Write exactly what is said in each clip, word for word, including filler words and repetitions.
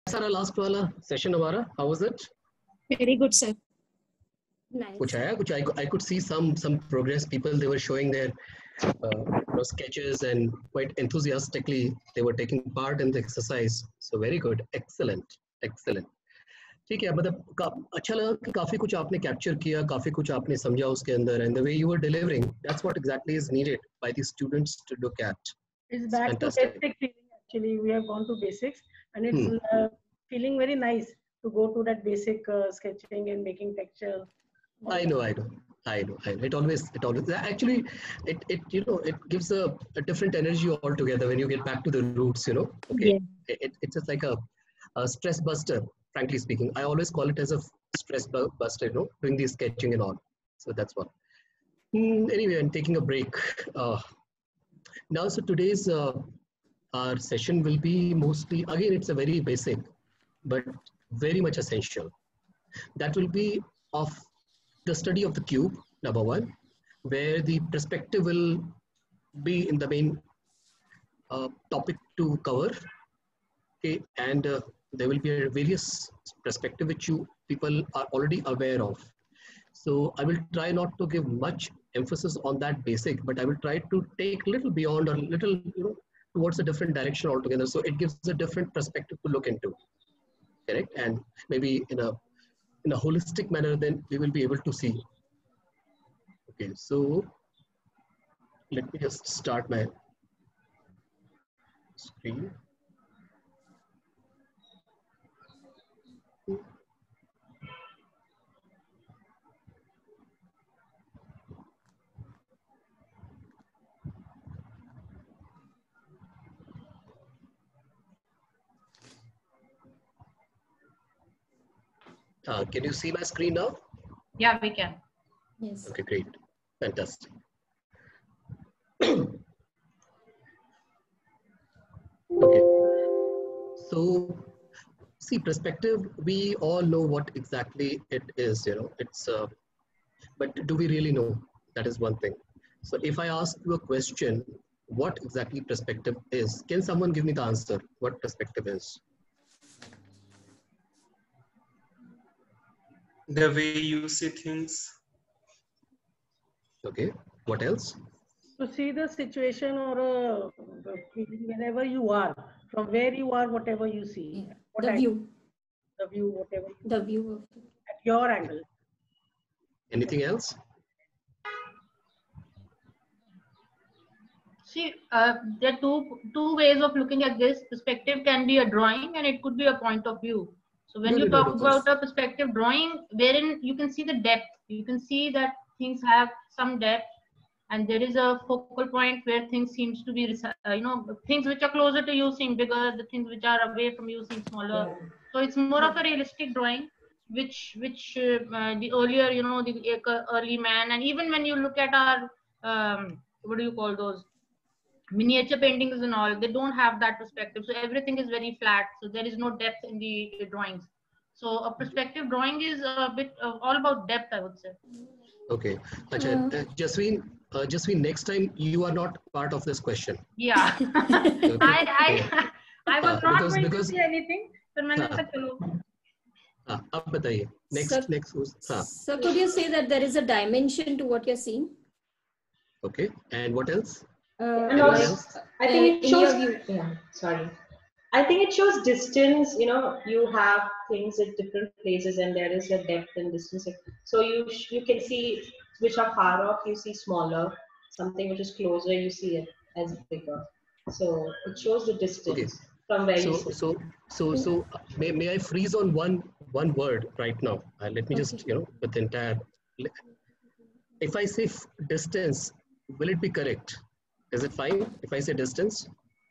सारा लास्ट वाला सेशन हमारा, how was it? Very good, sir. Nice. कुछ आया कुछ I, I could see some some progress. People, they were showing their uh, you know, sketches and quite enthusiastically they were taking part in the exercise. So very good, excellent, excellent. ठीक है, मतलब अच्छा लगा कि काफी कुछ आपने capture किया, काफी कुछ आपने समझा उसके अंदर, and the way you were delivering, that's what exactly is needed by the students to look at. It's back to basic feeling. Actually, we have gone to basics, and it's hmm. uh, feeling very nice to go to that basic uh, sketching and making texture. I know, I know, I know, I know. It always, it always. Actually, it, it, you know, it gives a, a different energy altogether when you get back to the roots. You know, okay, yeah. it, it's just like a, a stress buster. Frankly speaking, I always call it as a stress buster. You know, doing the sketching and all. So that's what. Mm, anyway, I'm taking a break. Uh, now, so today's uh, our session will be mostly, again, it's a very basic, but very much essential. That will be of the study of the cube, number one, where the perspective will be in the main uh, topic to cover. Okay, and uh, there will be various perspective which you people are already aware of. So I will try not to give much emphasis on that basic, but I will try to take a little beyond or a little, you know, towards a different direction altogether. So it gives a different perspective to look into, correct? And maybe in a in a holistic manner, then we will be able to see. Okay, so let me just start my screen. Uh, can you see my screen now? Yeah, we can. Yes. Okay, great. Fantastic. Okay. So, see, perspective, we all know what exactly it is, you know, it's, uh, but do we really know? That is one thing. So if I ask you a question, what exactly perspective is? Can someone give me the answer? What perspective is? The way you see things. Okay, what else? To see the situation or uh, whenever you are, from where you are, whatever you see. Yeah. What The angle, view. The view, whatever. The view of at your angle. Anything else? See, uh, there are two, two ways of looking at this. Perspective can be a drawing and it could be a point of view. So when Really you talk good, about a perspective drawing, wherein you can see the depth, you can see that things have some depth, and there is a focal point where things seems to be, uh, you know, things which are closer to you seem bigger, the things which are away from you seem smaller. Yeah. So it's more of a realistic drawing, which which uh, uh, the earlier, you know, the early man, and even when you look at our, um, what do you call those? Miniature paintings and all, they don't have that perspective. So everything is very flat. So there is no depth in the drawings. So a perspective drawing is a bit uh, all about depth, I would say. Okay. Achha, uh, Jasween, uh, Jasween, next time you are not part of this question. Yeah. Okay. I, I, I was uh, not because, going because, to say anything. So uh, uh, next, sir, next. Uh. So could you say that there is a dimension to what you're seeing? Okay. And what else? Uh, and also, I think it shows, yeah, sorry. I think it shows distance, you know, you have things at different places and there is a depth and distance. So you you can see which are far off, you see smaller, something which is closer, you see it as bigger. So it shows the distance okay. from where so, you sit. So, so, so may, may I freeze on one, one word right now? Uh, let me okay. just, you know, with the entire, if I say distance, will it be correct? Is it fine if I say distance?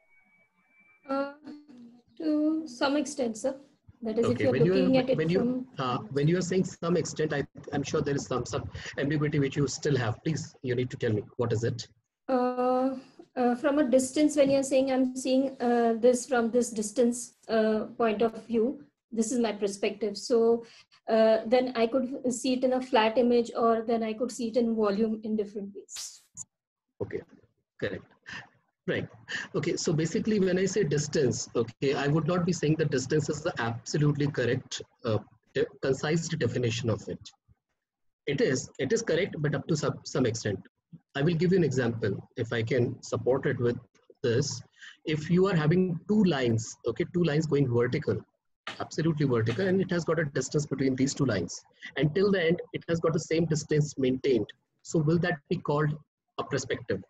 Uh, to some extent, sir. That is, okay. if you're when looking you at it when you, from... Uh, when you are saying some extent, I, I'm sure there is some, some ambiguity which you still have. Please, you need to tell me, what is it? Uh, uh, from a distance, when you're saying I'm seeing uh, this from this distance uh, point of view, this is my perspective. So uh, then I could see it in a flat image, or then I could see it in volume in different ways. Okay, correct. Right. Okay. So basically, when I say distance, okay, I would not be saying that distance is the absolutely correct, uh, de concise definition of it. It is. It is correct, but up to some some extent. I will give you an example, if I can support it with this. If you are having two lines, okay, two lines going vertical, absolutely vertical, and it has got a distance between these two lines. Until the end, it has got the same distance maintained. So will that be called a perspective?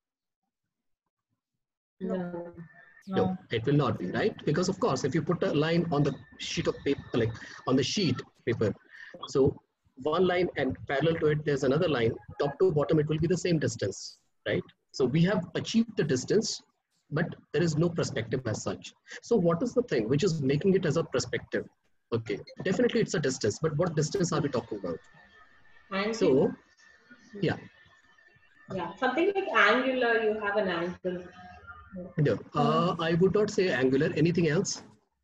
No. No. no, it will not be, right? Because of course, if you put a line on the sheet of paper, like on the sheet paper, so one line and parallel to it, there's another line, top to bottom, it will be the same distance, right? So we have achieved the distance, but there is no perspective as such. So what is the thing which is making it as a perspective? Okay, definitely it's a distance, but what distance are we talking about? Angular. So, yeah. Yeah, something like angular, you have an angle. No, uh, I would not say angular. Anything else?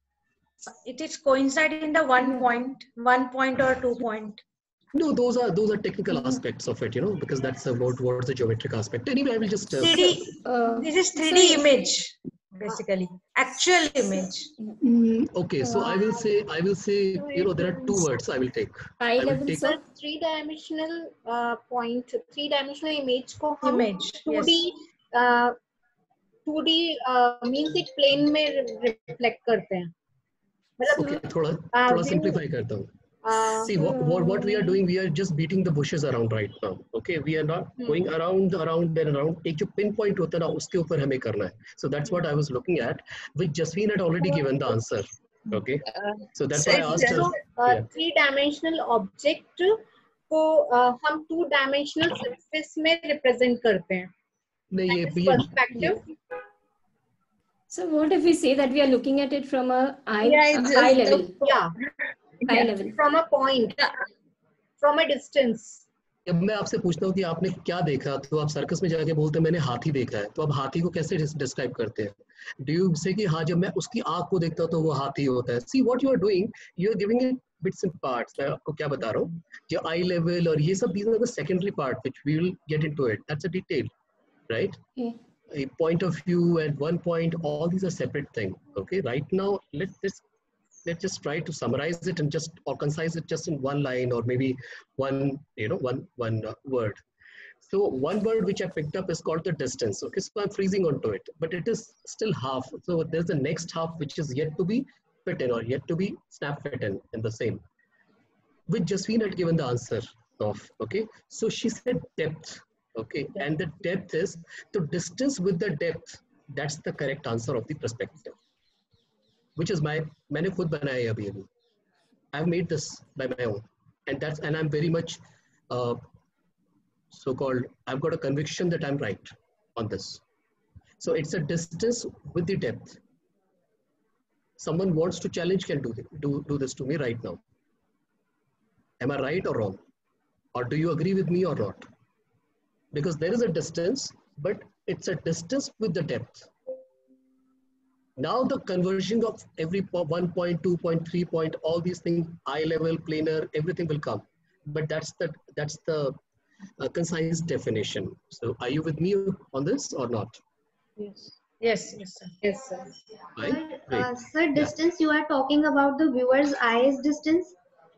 It is coinciding in the one point, one point or two point. No, those are those are technical aspects of it, you know, because that's about towards the geometric aspect. Anyway, I will just. Uh, three D. Uh, this is three D image, basically, actual image. Mm, okay, so I will say I will say you know there are two words I will take. I, I will take three dimensional uh, point, three dimensional image को हम image two D uh, two D uh, means it plane में reflect करते हैं. Okay, थोड़ा थोड़ा simplify करता हूँ. Uh, See what, what what we are doing, we are just beating the bushes around right now. Okay, we are not hmm. going around around and around. एक जो pinpoint होता है ना उसके ऊपर हमें करना है. So that's what I was looking at. Which Jasmine had already given the answer. Okay, so that's why I asked her. So, uh, yeah. Three dimensional object को uh, हम two dimensional surface में represent करते हैं. नहीं ये भी perspective. So what if we say that we are looking at it from a eye, yeah, uh, eye level? Yeah. High yeah. level. From a point, from a distance. अब मैं आपसे पूछता हूँ कि आपने क्या देखा, तो आप सर्कस में जाके बोलते हैं मैंने हाथी देखा है, तो आप हाथी को कैसे डिस्क्राइब करते हैं? Do you say कि हाँ जब मैं उसकी आँख को देखता हूँ तो वो हाथी होता है? See what you are doing, you are giving it bits and parts. मैं आपको क्या बता रहा हूँ? जो eye level और ये सब, these are the secondary part which we will get into it. That's a detail, right? Yeah. A point of view at one point, all these are separate thing. Okay, right now let's just let's just try to summarize it and just or concise it just in one line or maybe one you know one one uh, word. So one word which I picked up is called the distance. Okay, so I'm freezing onto it, but it is still half. So there's the next half which is yet to be fit in or yet to be snap fit in in the same. Which Jasmine had given the answer of. Okay, so she said depth. Okay, and the depth is the distance with the depth. That's the correct answer of the perspective. Which is my, मैंने खुद बनाया अभी अभी. I've made this by my own, and that's and I'm very much uh, so-called. I've got a conviction that I'm right on this. So it's a distance with the depth. Someone wants to challenge can do do do this to me right now. Am I right or wrong, or do you agree with me or not? Because there is a distance, but it's a distance with the depth. Now the conversion of every one point, two point, three point, all these things, eye level, planar, everything will come. But that's the that's the uh, concise definition. So are you with me on this or not? Yes. Yes, yes, sir. Yes, sir. Right? Sir, uh, sir distance, yeah. You are talking about the viewer's eyes distance?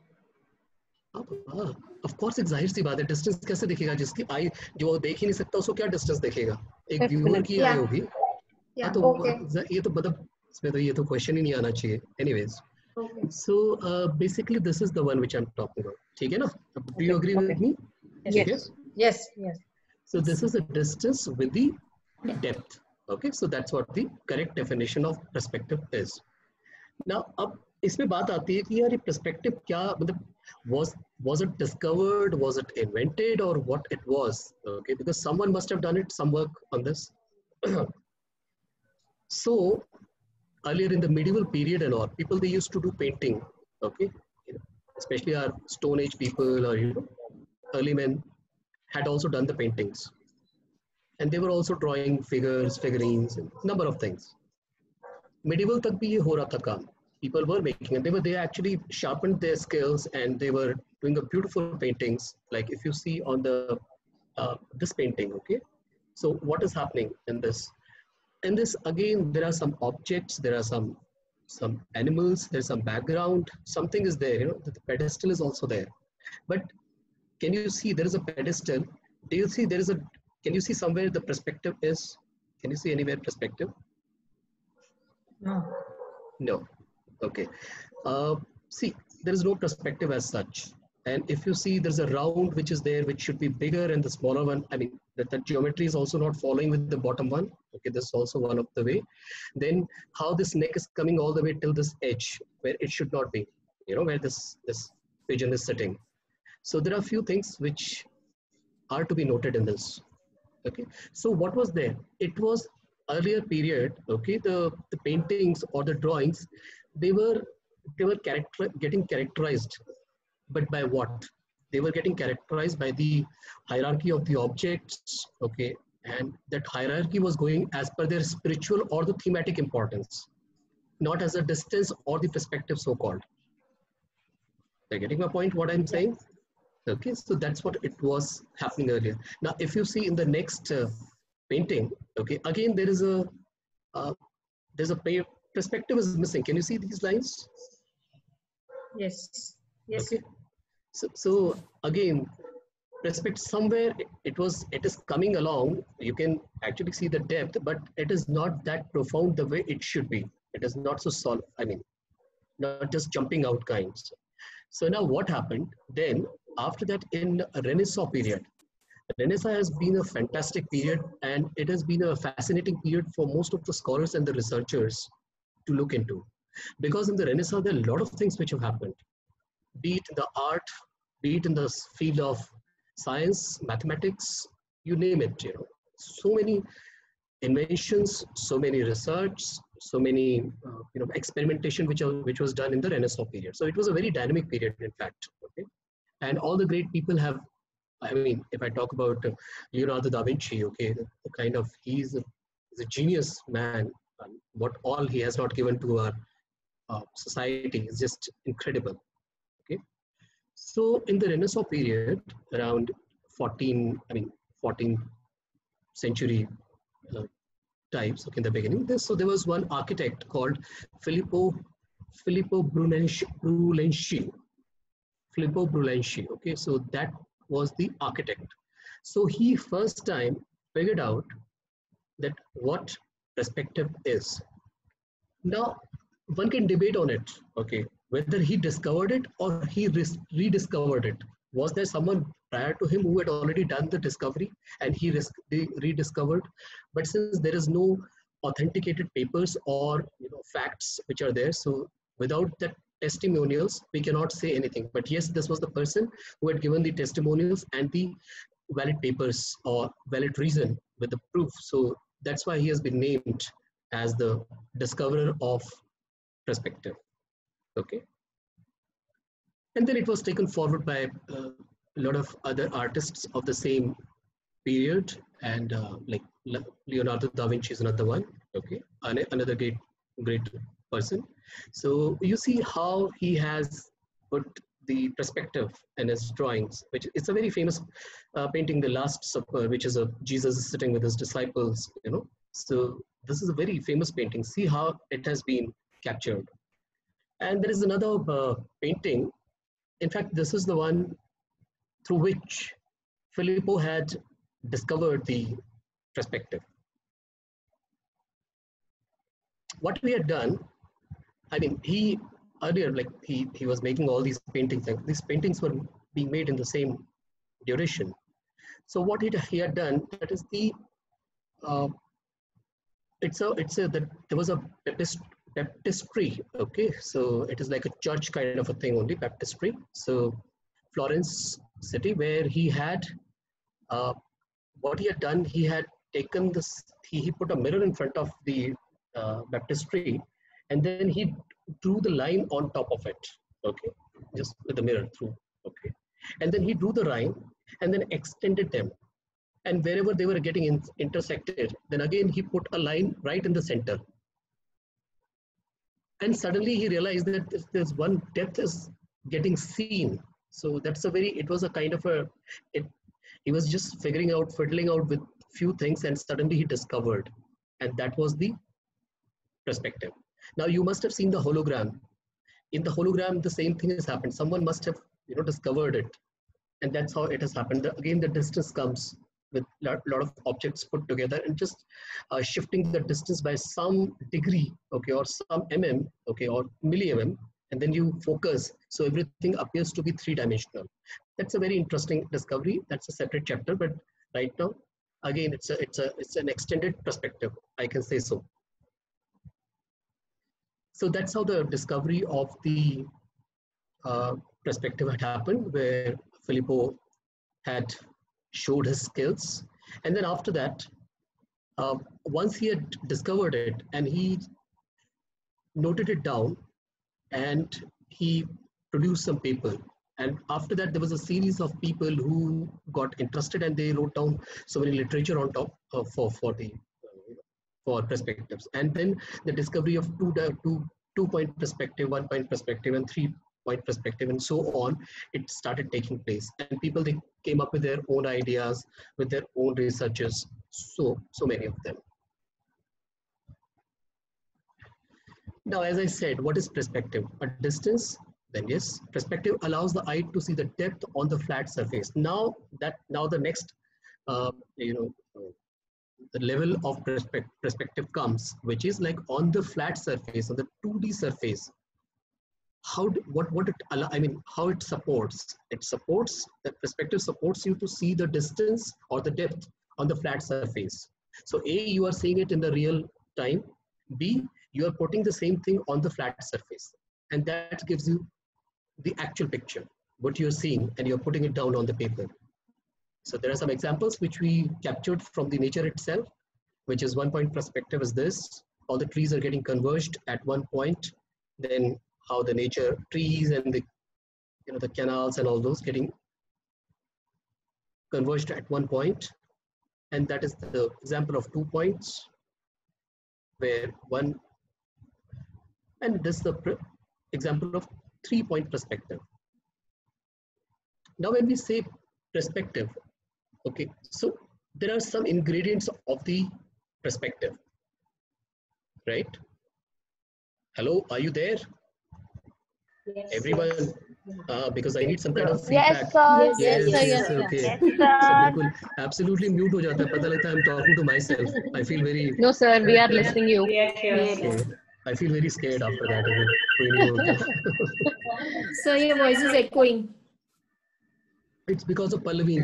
Ah, of course, एक जाहिर सी बात है. Distance कैसे दिखेगा? जिसकी eye जो देख ही नहीं सकता उसको क्या distance देखेगा? एक viewer की eye होगी. Yeah, तो okay. ये तो मतलब इसमें तो ये तो question ही नहीं आना चाहिए. Anyways, okay. So uh, basically this is the one which I'm talking about. ठीक है ना? Do you agree okay. with me? Yes. Yes. Yes. Yes. So this is a distance with the depth. Okay, so that's what the correct definition of perspective is. Now, अब इसमें बात आती है कि यार ये perspective क्या मतलब was was it discovered, was it invented, or what it was? Okay, because someone must have done it, some work on this. So earlier in the medieval period and all, people they used to do painting. Okay, especially our Stone Age people or you know early men had also done the paintings, and they were also drawing figures, figurines, and number of things. Medieval तक भी ये हो रहा था काम. People were making, and they were they actually sharpened their skills, and they were doing a beautiful paintings. Like if you see on the uh, this painting, okay. So what is happening in this? And this again, there are some objects, there are some some animals, there's some background, something is there, you know, the pedestal is also there. But can you see there is a pedestal? Do you see there is a, can you see somewhere the perspective is? Can you see anywhere perspective? No. No. Okay. Uh, see, there is no perspective as such. And if you see there's a round which is there, which should be bigger, and the smaller one, I mean, that the geometry is also not following with the bottom one. Okay, this is also one of the way. Then how this neck is coming all the way till this edge, where it should not be, you know, where this, this pigeon is sitting. So there are a few things which are to be noted in this. Okay, so what was there? It was earlier period, okay, the, the paintings or the drawings, they were, they were character, getting characterized. But by what? They were getting characterized by the hierarchy of the objects, okay? And that hierarchy was going as per their spiritual or the thematic importance, not as a distance or the perspective so-called. Are you getting my point, what I'm saying? Okay, so that's what it was happening earlier. Now, if you see in the next uh, painting, okay, again, there is a, uh, there's a perspective is missing. Can you see these lines? Yes. Yes. Okay. So, so again, perspective somewhere it was, it is coming along. You can actually see the depth, but it is not that profound the way it should be. It is not so solid. I mean, not just jumping out kinds. So now what happened then after that in Renaissance period? Renaissance has been a fantastic period, and it has been a fascinating period for most of the scholars and the researchers to look into. Because in the Renaissance, there are a lot of things which have happened. Be it in the art, be it in the field of science, mathematics, you name it, you know. So many inventions, so many research, so many uh, you know, experimentation which, are, which was done in the Renaissance period. So it was a very dynamic period, in fact. Okay? And all the great people have, I mean, if I talk about uh, Leonardo da Vinci, okay, the, the kind of, he's a, he's a genius man. Um, what all he has not given to our uh, society is just incredible. So in the Renaissance period, around fourteen, I mean, fourteenth century uh, types, okay, in the beginning, there, so there was one architect called Filippo, Filippo Brunelleschi, Brunelleschi, Filippo Brunelleschi, okay, so that was the architect. So he first time figured out that what perspective is. Now, one can debate on it, okay, whether he discovered it or he rediscovered it. Was there someone prior to him who had already done the discovery and he rediscovered? But since there is no authenticated papers or you know, facts which are there, so without that testimonials, we cannot say anything. But yes, this was the person who had given the testimonials and the valid papers or valid reason with the proof. So that's why he has been named as the discoverer of perspective. Okay, and then it was taken forward by uh, a lot of other artists of the same period, and uh, like Leonardo da Vinci is another one. Okay, another great, great person. So you see how he has put the perspective in his drawings, which it's a very famous uh, painting, The Last Supper, which is a Jesus is sitting with his disciples. You know, so this is a very famous painting. See how it has been captured. And there is another uh, painting. In fact, this is the one through which Filippo had discovered the perspective. What we had done, I mean, he earlier, like he, he was making all these paintings, like these paintings were being made in the same duration. So what he, he had done, that is the, uh, it's a, it's a, that there was a baptistry, okay, so it is like a church kind of a thing only, baptistry. So Florence city, where he had uh, what he had done, he had taken this, he, he put a mirror in front of the uh, baptistry, and then he drew the line on top of it, okay, just with the mirror through, okay, and then he drew the line and then extended them, and wherever they were getting in, intersected, then again he put a line right in the center. And suddenly he realized that there's one depth is getting seen. So that's a very, it was a kind of a, it, he was just figuring out, fiddling out with few things, and suddenly he discovered. and that was the perspective. Now you must have seen the hologram. In the hologram, the same thing has happened. Someone must have, you know, discovered it, and that's how it has happened. The, again, the distance comes with a lot, lot of objects put together, and just uh, shifting the distance by some degree, okay, or some mm, okay, or milli mm, and then you focus, so everything appears to be three-dimensional. That's a very interesting discovery. That's a separate chapter, but right now, again, it's a it's a it's an extended perspective, I can say so. So that's how the discovery of the uh, perspective had happened, where Filippo had showed his skills, and then after that, uh, once he had discovered it and he noted it down, and he produced some paper. And after that, there was a series of people who got interested, and they wrote down so many literature on top uh, for for the uh, for perspectives. And then the discovery of two two two point perspective, one point perspective, and three point perspective, and so on. It started taking place, and people, they came up with their own ideas, with their own researches. So so many of them. Now, as I said, what is perspective? A distance. Then yes, perspective allows the eye to see the depth on the flat surface. Now that now the next, uh, you know, uh, the level of perspective perspective comes, which is like on the flat surface, on the two D surface. How do, what what it allow? I mean, how it supports? It supports that perspective supports you to see the distance or the depth on the flat surface. So A, you are seeing it in the real time. B, you are putting the same thing on the flat surface, and that gives you the actual picture, what you're seeing, and you're putting it down on the paper. So there are some examples which we captured from the nature itself, which is one point perspective is this. All the trees are getting converged at one point. Then how the nature, trees and the, you know, the canals and all those getting converged at one point. And that is the example of two points, where one, and this is the example of three point perspective. Now, when we say perspective, okay, so there are some ingredients of the perspective, right? Hello, are you there? Yes, Everyone, yes. Uh, because I need some kind of feedback. Yes, sir. Yes, Yes, sir. Yes, sir. okay. Yes, So sir. बिल्कुल absolutely mute हो जाता है. पता लगता है I'm talking to myself. I feel very. No, sir. We are listening you. We are here. Okay. I feel very scared after that. अगर कोई नहीं बोलता. So your voice is echoing. It's because of Pallaveen.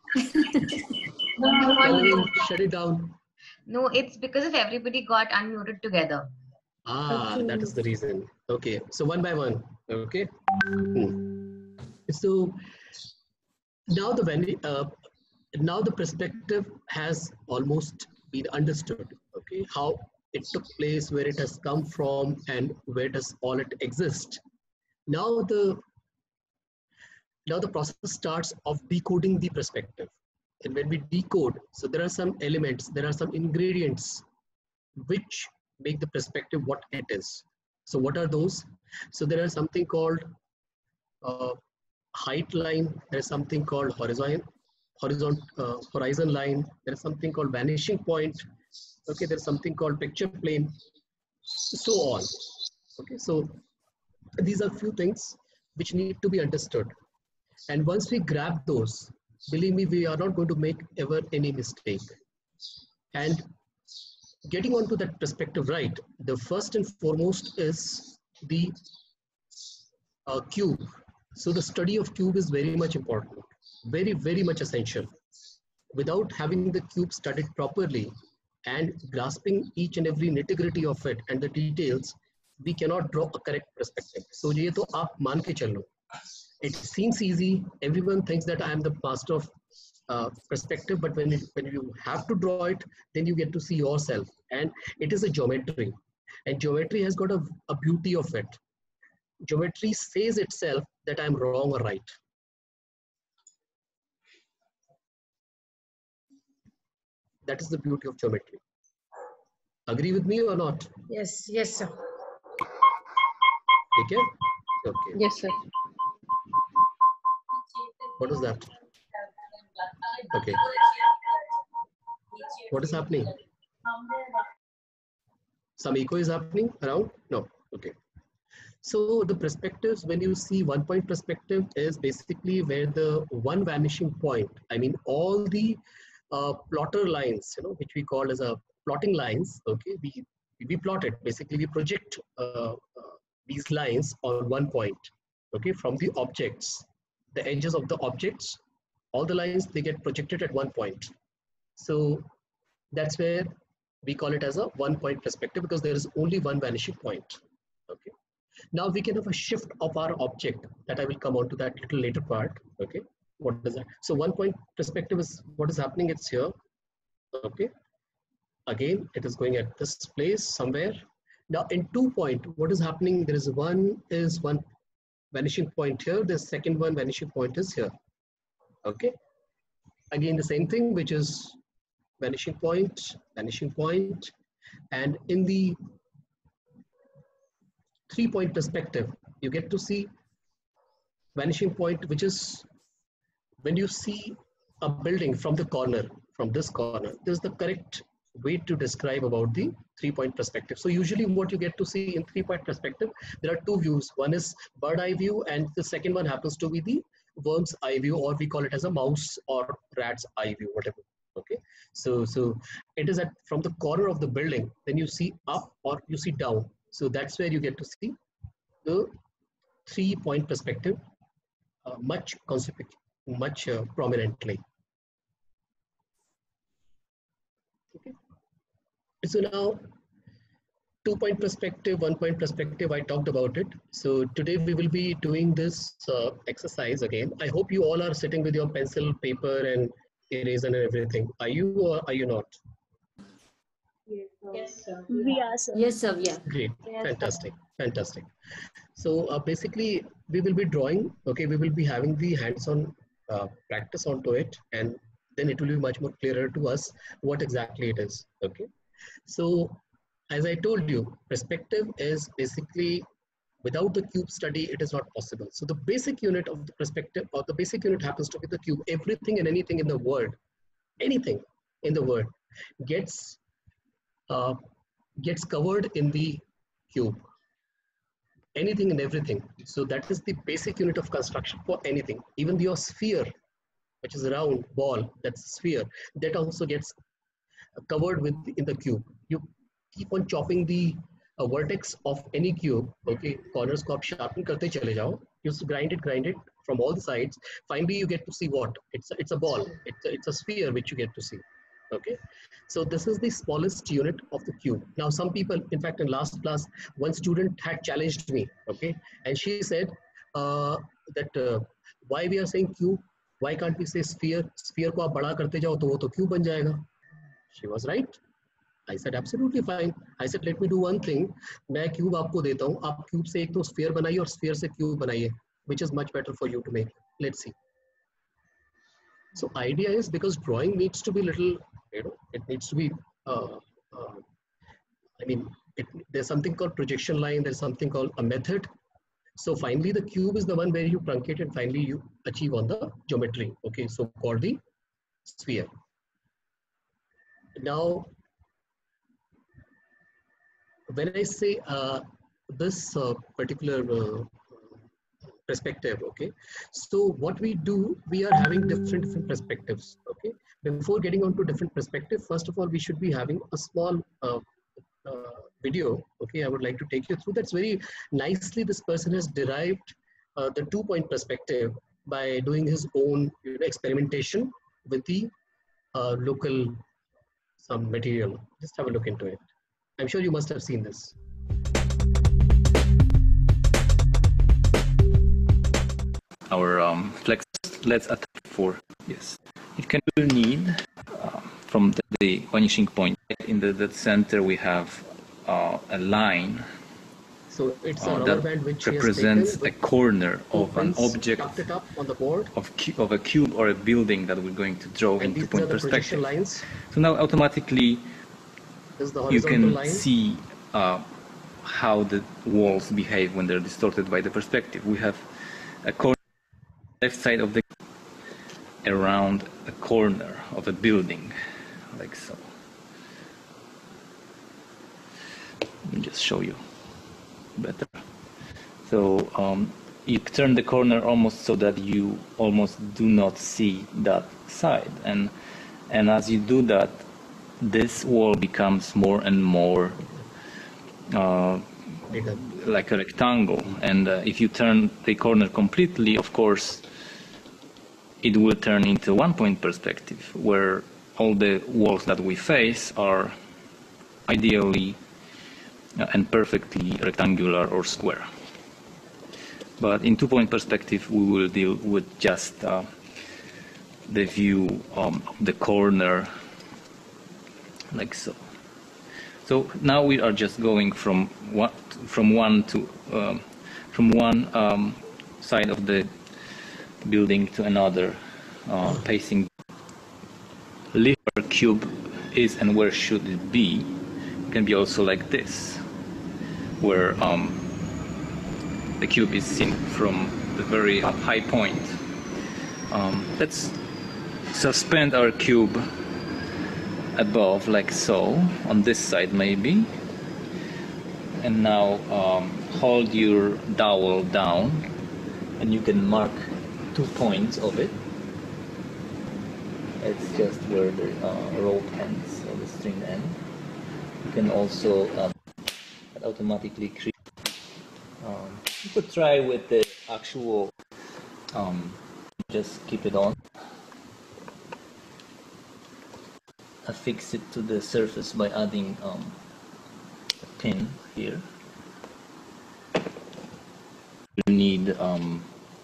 Pallaveen, shut it down. No, it's because of everybody got unmuted together. Ah, Okay. that is the reason. Okay, so one by one. Okay. Hmm. So now the when uh, now the perspective has almost been understood. Okay, how it took place, where it has come from, and where does all it exist. Now the now the process starts of decoding the perspective. And when we decode, so there are some elements, there are some ingredients which make the perspective what it is. So what are those? So there are something called uh, height line, there is something called horizon, horizon, uh, horizon line, there is something called vanishing point, okay, there's something called picture plane, so on. Okay, so these are few things which need to be understood. And once we grab those, believe me, we are not going to make ever any mistake. And getting onto that perspective right, the first and foremost is the uh, cube. So the study of cube is very much important, very, very much essential. Without having the cube studied properly and grasping each and every nitty-gritty of it and the details, we cannot draw a correct perspective. So ye to aap maan ke chalo. It seems easy. Everyone thinks that I am the master of uh, perspective, but when, it, when you have to draw it, then you get to see yourself. And it is a geometry. And geometry has got a, a beauty of it. Geometry says itself that I'm wrong or right. That is the beauty of geometry. Agree with me or not? Yes, yes, sir. Okay? Okay. Yes, sir. What is that? Okay. What is happening? Some echo is happening around? No. Okay. So the perspectives, when you see one point perspective, is basically where the one vanishing point, I mean, all the uh, plotter lines, you know, which we call as a plotting lines, okay, we, we plot it, basically we project uh, uh, these lines on one point, okay, from the objects, the edges of the objects, all the lines, they get projected at one point. So that's where we call it as a one point perspective, because there is only one vanishing point, okay. Now we can have a shift of our object, that I will come on to that little later part, okay. What is that? So one point perspective is what is happening, it's here, okay. Again, it is going at this place somewhere. Now in two point, what is happening, there is one is one vanishing point here, the second one vanishing point is here, okay. Again, the same thing, which is vanishing point, vanishing point, and in the three point perspective, you get to see vanishing point, which is when you see a building from the corner, from this corner, this is the correct way to describe about the three point perspective. So usually what you get to see in three point perspective, there are two views. One is bird eye view, and the second one happens to be the worm's eye view, or we call it as a mouse or rat's eye view, whatever. Okay, so so it is at from the corner of the building, then you see up or you see down. So that's where you get to see the three point perspective uh, much conspicuous, much uh, prominently. Okay. So now two point perspective, one point perspective, I talked about it. So today we will be doing this uh, exercise again. I hope you all are sitting with your pencil, paper and eraser and everything. Are you or are you not? Yes, sir. We are, sir. Yes, sir. Yeah. Great. Yes, Fantastic. Fantastic. So uh, basically, we will be drawing. Okay, we will be having the hands-on uh, practice onto it, and then it will be much more clearer to us what exactly it is. Okay. So as I told you, perspective is basically without the cube study, it is not possible. So the basic unit of the perspective, or the basic unit happens to be the cube. Everything and anything in the world, anything in the world gets uh, gets covered in the cube. Anything and everything. So that is the basic unit of construction for anything. Even your sphere, which is a round ball, that's a sphere, that also gets covered with in the cube. You keep on chopping the uh, vertex of any cube, okay, corners ko aap sharpen karte chale jao. You grind it, grind it from all the sides. Finally, you get to see what? It's a, it's a ball. It's a, it's a sphere which you get to see. Okay, so this is the smallest unit of the cube. Now, some people, in fact, in last class, one student had challenged me, okay, and she said uh, that uh, why we are saying cube, why can't we say sphere? Sphere ko aap bada karte jao, to wo to cube ban jayega. She was right. I said absolutely fine. I said let me do one thing. मैं cube आपको देता हूँ. आप cube से एक तो sphere बनाइए और sphere से cube बनाइए, which is much better for you to make. Let's see. So idea is, because drawing needs to be little, you know, it needs to be, uh, uh, I mean, it, there's something called projection line, there's something called a method. So finally the cube is the one where you truncate and finally you achieve on the geometry, okay, so called the sphere. Now, when I say uh, this uh, particular uh, perspective, okay, so what we do, we are having different different perspectives, okay. Before getting on to different perspective, first of all, we should be having a small uh, uh, video, okay. I would like to take you through. That's very nicely this person has derived uh, the two point perspective by doing his own, you know, experimentation with the uh, local some material. Just have a look into it. I'm sure you must have seen this. Our um, flex, let's attack for, yes. It can need uh, from the, the vanishing point. In the, the center we have uh, a line. So it's a uh, rubber that band which represents a corner of an object it up on the board. Of, of a cube or a building that we're going to draw and into point perspective. Lines. So now automatically you can line. see uh, how the walls behave when they're distorted by the perspective. We have a corner left side of the around a corner of a building, like so. me just show you better. So um, you turn the corner almost so that you almost do not see that side, and and as you do that, this wall becomes more and more uh, like a rectangle. And uh, if you turn the corner completely, of course, it will turn into one-point perspective, where all the walls that we face are ideally and perfectly rectangular or square. But in two-point perspective, we will deal with just uh, the view um, of the corner, like so. So now we are just going from one from one to um, from one um, side of the building to another, uh, pacing. Lift our cube is and where should it be? It can be also like this, where um, the cube is seen from the very high point. Um, let's suspend our cube above, like so, on this side maybe. And now um, hold your dowel down, and you can mark two points of it. It's just where the uh, rope ends, or the string ends. You can also um, automatically create. Um, you could try with the actual, um, just keep it on. Affix it to the surface by adding um, a pin here. You need um,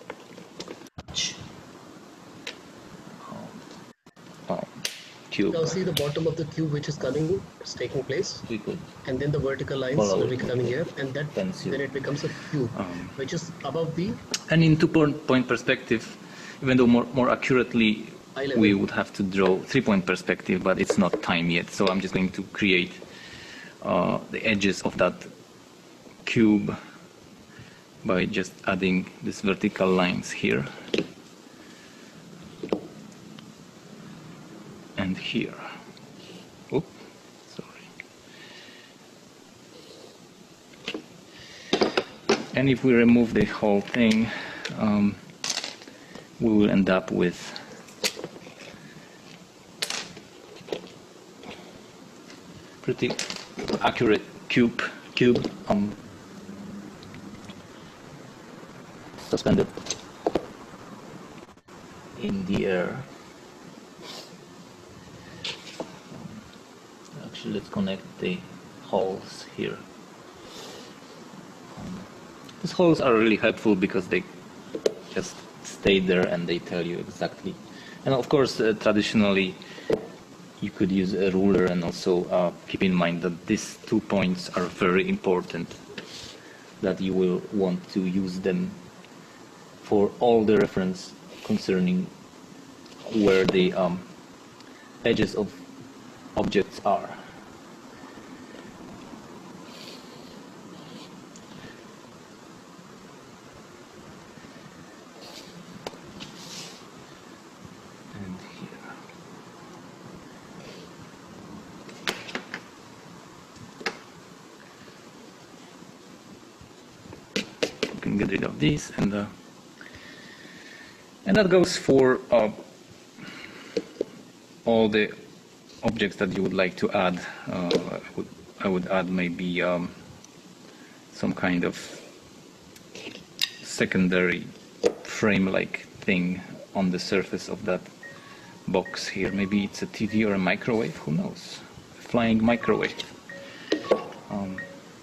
um, cube. Now see the bottom of the cube which is coming, it's taking place. We could. And then the vertical lines Follow will it. be coming here, and that then it becomes a cube, Um, which is above the. And in two-point perspective, even though more, more accurately, we would have to draw three-point perspective, but it's not time yet. So I'm just going to create uh, the edges of that cube by just adding these vertical lines here and here. Oops, sorry. And if we remove the whole thing, um, we will end up with pretty accurate cube cube um, suspended in the air. Actually, let's connect the holes here. Um, these holes are really helpful because they just stay there and they tell you exactly. And of course, uh, traditionally, you could use a ruler, and also uh, keep in mind that these two points are very important, that you will want to use them for all the reference concerning where the um, edges of objects are. And here. You can get rid of this, and uh, and that goes for uh, all the objects that you would like to add. Uh, I, would, I would add maybe um, some kind of secondary frame-like thing on the surface of that box here. Maybe it's a T V or a microwave, who knows? A flying microwave. Um,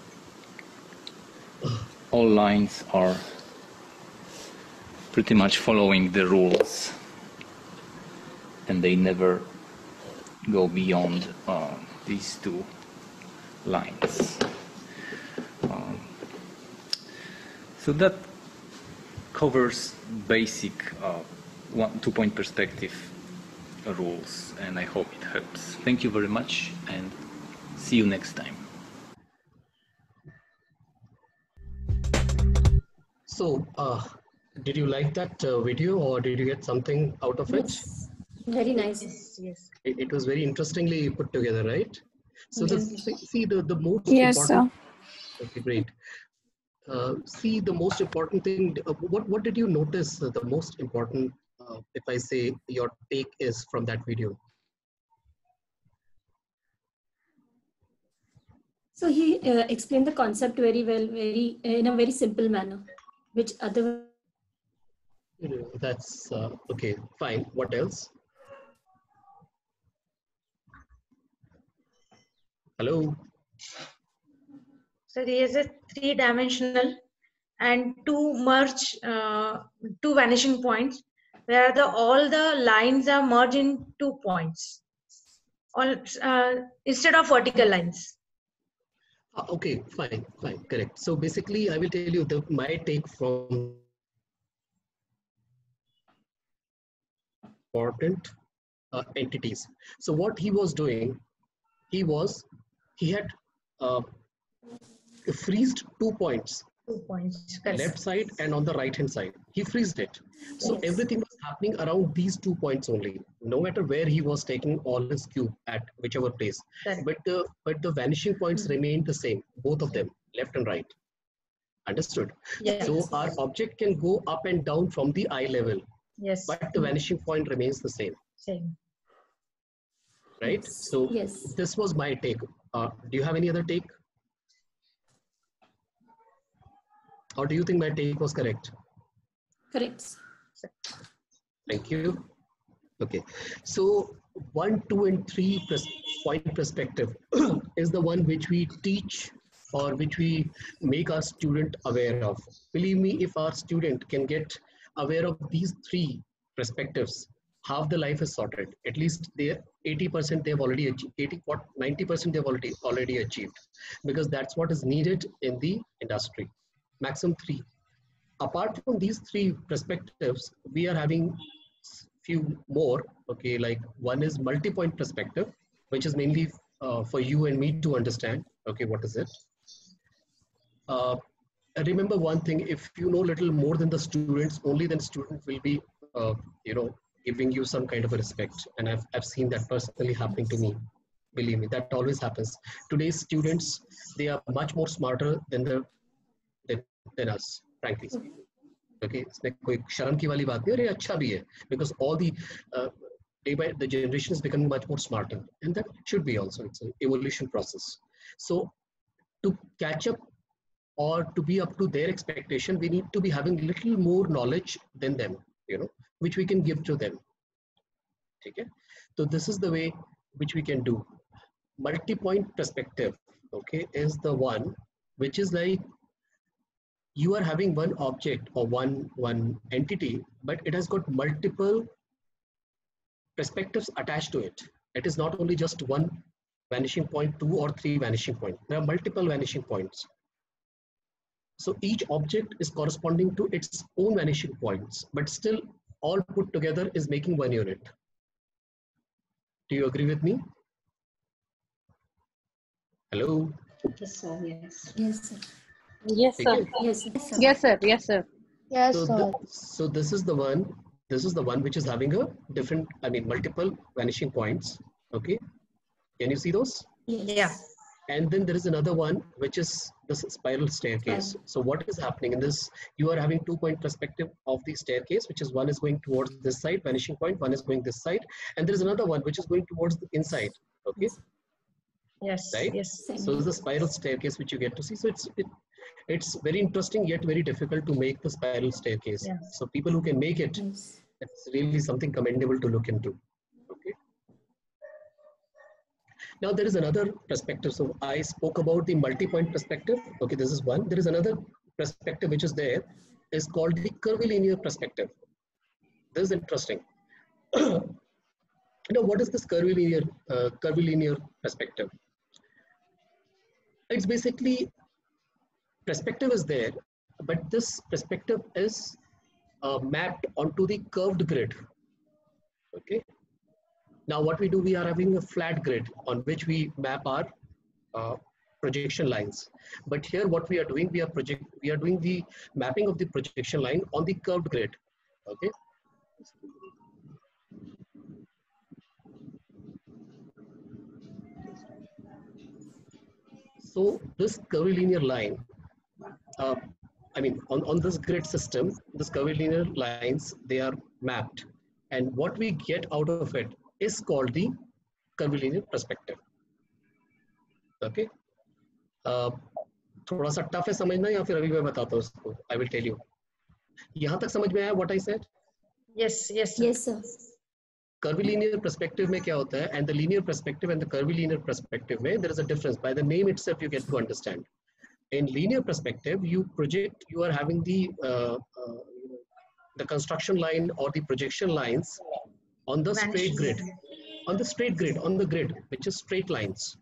all lines are pretty much following the rules, and they never go beyond uh, these two lines. Um, so that covers basic uh, one, two-point perspective rules, and I hope it helps. Thank you very much, and see you next time. So, uh, did you like that uh, video, or did you get something out of it? Yes. Very nice. Yes, yes. It, it was very interestingly put together, right? So, Yes. the, see, see the, the most Yes, important Okay, great. Uh, see, the most important thing, uh, what, what did you notice uh, the most important, uh, if I say your take is from that video? So he uh, explained the concept very well, very in a very simple manner, which other. That's uh, okay, fine. What else? Hello? So there is a three-dimensional and two merge, uh, two vanishing points, where the all the lines are merged in two points, all uh, instead of vertical lines. Uh, okay, fine, fine, correct. So basically, I will tell you the my take from important uh, entities. So what he was doing, he was he had uh, freezed two points. Two points. Left side and on the right hand side. He freezed it. So Yes. everything was happening around these two points only, no matter where he was taking all his cube at whichever place. Correct. But the but the vanishing points remained the same, both of them, left and right. Understood? Yes. So our object can go up and down from the eye level. Yes. But the vanishing point remains the same. Same. Right? Yes. So Yes. this was my take. Uh, do you have any other take? Or do you think my take was correct? Correct. Thank you. Okay. So one, two, and three pers point perspective is the one which we teach or which we make our student aware of. Believe me, if our student can get aware of these three perspectives, half the life is sorted. At least they eighty percent they've already achieved, eighty, what, ninety percent they've already already achieved, because that's what is needed in the industry. Maximum three. Apart from these three perspectives, we are having few more. Okay, like one is multi-point perspective, which is mainly uh, for you and me to understand. Okay, what is it? Uh, remember one thing: if you know little more than the students, only then student will be, uh, you know, giving you some kind of a respect. And I've I've seen that personally happening to me. Believe me, that always happens. Today's students, they are much more smarter than the than, than us, frankly. Okay, इसमें कोई शर्म की वाली बात नहीं, और ये अच्छा भी है, because all the uh, day by the generation is becoming much more smarter, and that should be also. It's an evolution process. So to catch up or to be up to their expectation, we need to be having little more knowledge than them, you know, which we can give to them. Okay, so this is the way which we can do. Multi-point perspective, okay, is the one which is like you are having one object or one one entity, but it has got multiple perspectives attached to it. It is not only just one vanishing point, two or three vanishing points. There are multiple vanishing points. So each object is corresponding to its own vanishing points, but still all put together is making one unit. Do you agree with me? Hello? Yes, sir. Yes. Yes, sir. Yes, sir. Yes, yes, sir. Yes, sir. Yes, sir. Yes, So, sir. the, so this is the one, this is the one which is having a different, I mean, multiple vanishing points. Okay. Can you see those? Yes. Yeah. And then there is another one, which is this spiral staircase. So what is happening in this? You are having two point perspective of the staircase, which is one is going towards this side, vanishing point, one is going this side. And there is another one, which is going towards the inside. Okay. Yes. Right. Yes. So it's the spiral staircase, which you get to see. So it's, it, it's very interesting, yet very difficult to make the spiral staircase. Yeah. So people who can make it, Yes. it's really something commendable to look into. Okay. Now there is another perspective. So I spoke about the multi-point perspective. Okay, this is one. There is another perspective which is there, is called the curvilinear perspective. This is interesting. Now, what is this curvilinear uh, curvilinear perspective? It's basically perspective is there, but this perspective is uh, mapped onto the curved grid. Okay. Now what we do, we are having a flat grid on which we map our uh, projection lines. But here what we are doing, we are project, we are doing the mapping of the projection line on the curved grid. Okay. So this curvilinear line, uh, I mean, on, on this grid system, this curvilinear lines, they are mapped. And what we get out of it is called the curvilinear perspective. Okay. Uh, थोड़ा सा tough है समझना या फिर अभी मैं बताता हूँ उसको. I will tell you. यहाँ तक समझ में आया what I said? Yes, yes, sir. Yes, sir. Curvilinear perspective में क्या होता है? And the linear perspective and the curvilinear perspective में there is a difference. By the name itself, you get to understand. In linear perspective, you project, you are having the uh, uh, the construction line or the projection lines on the straight grid, on the straight grid, on the grid, which is straight lines.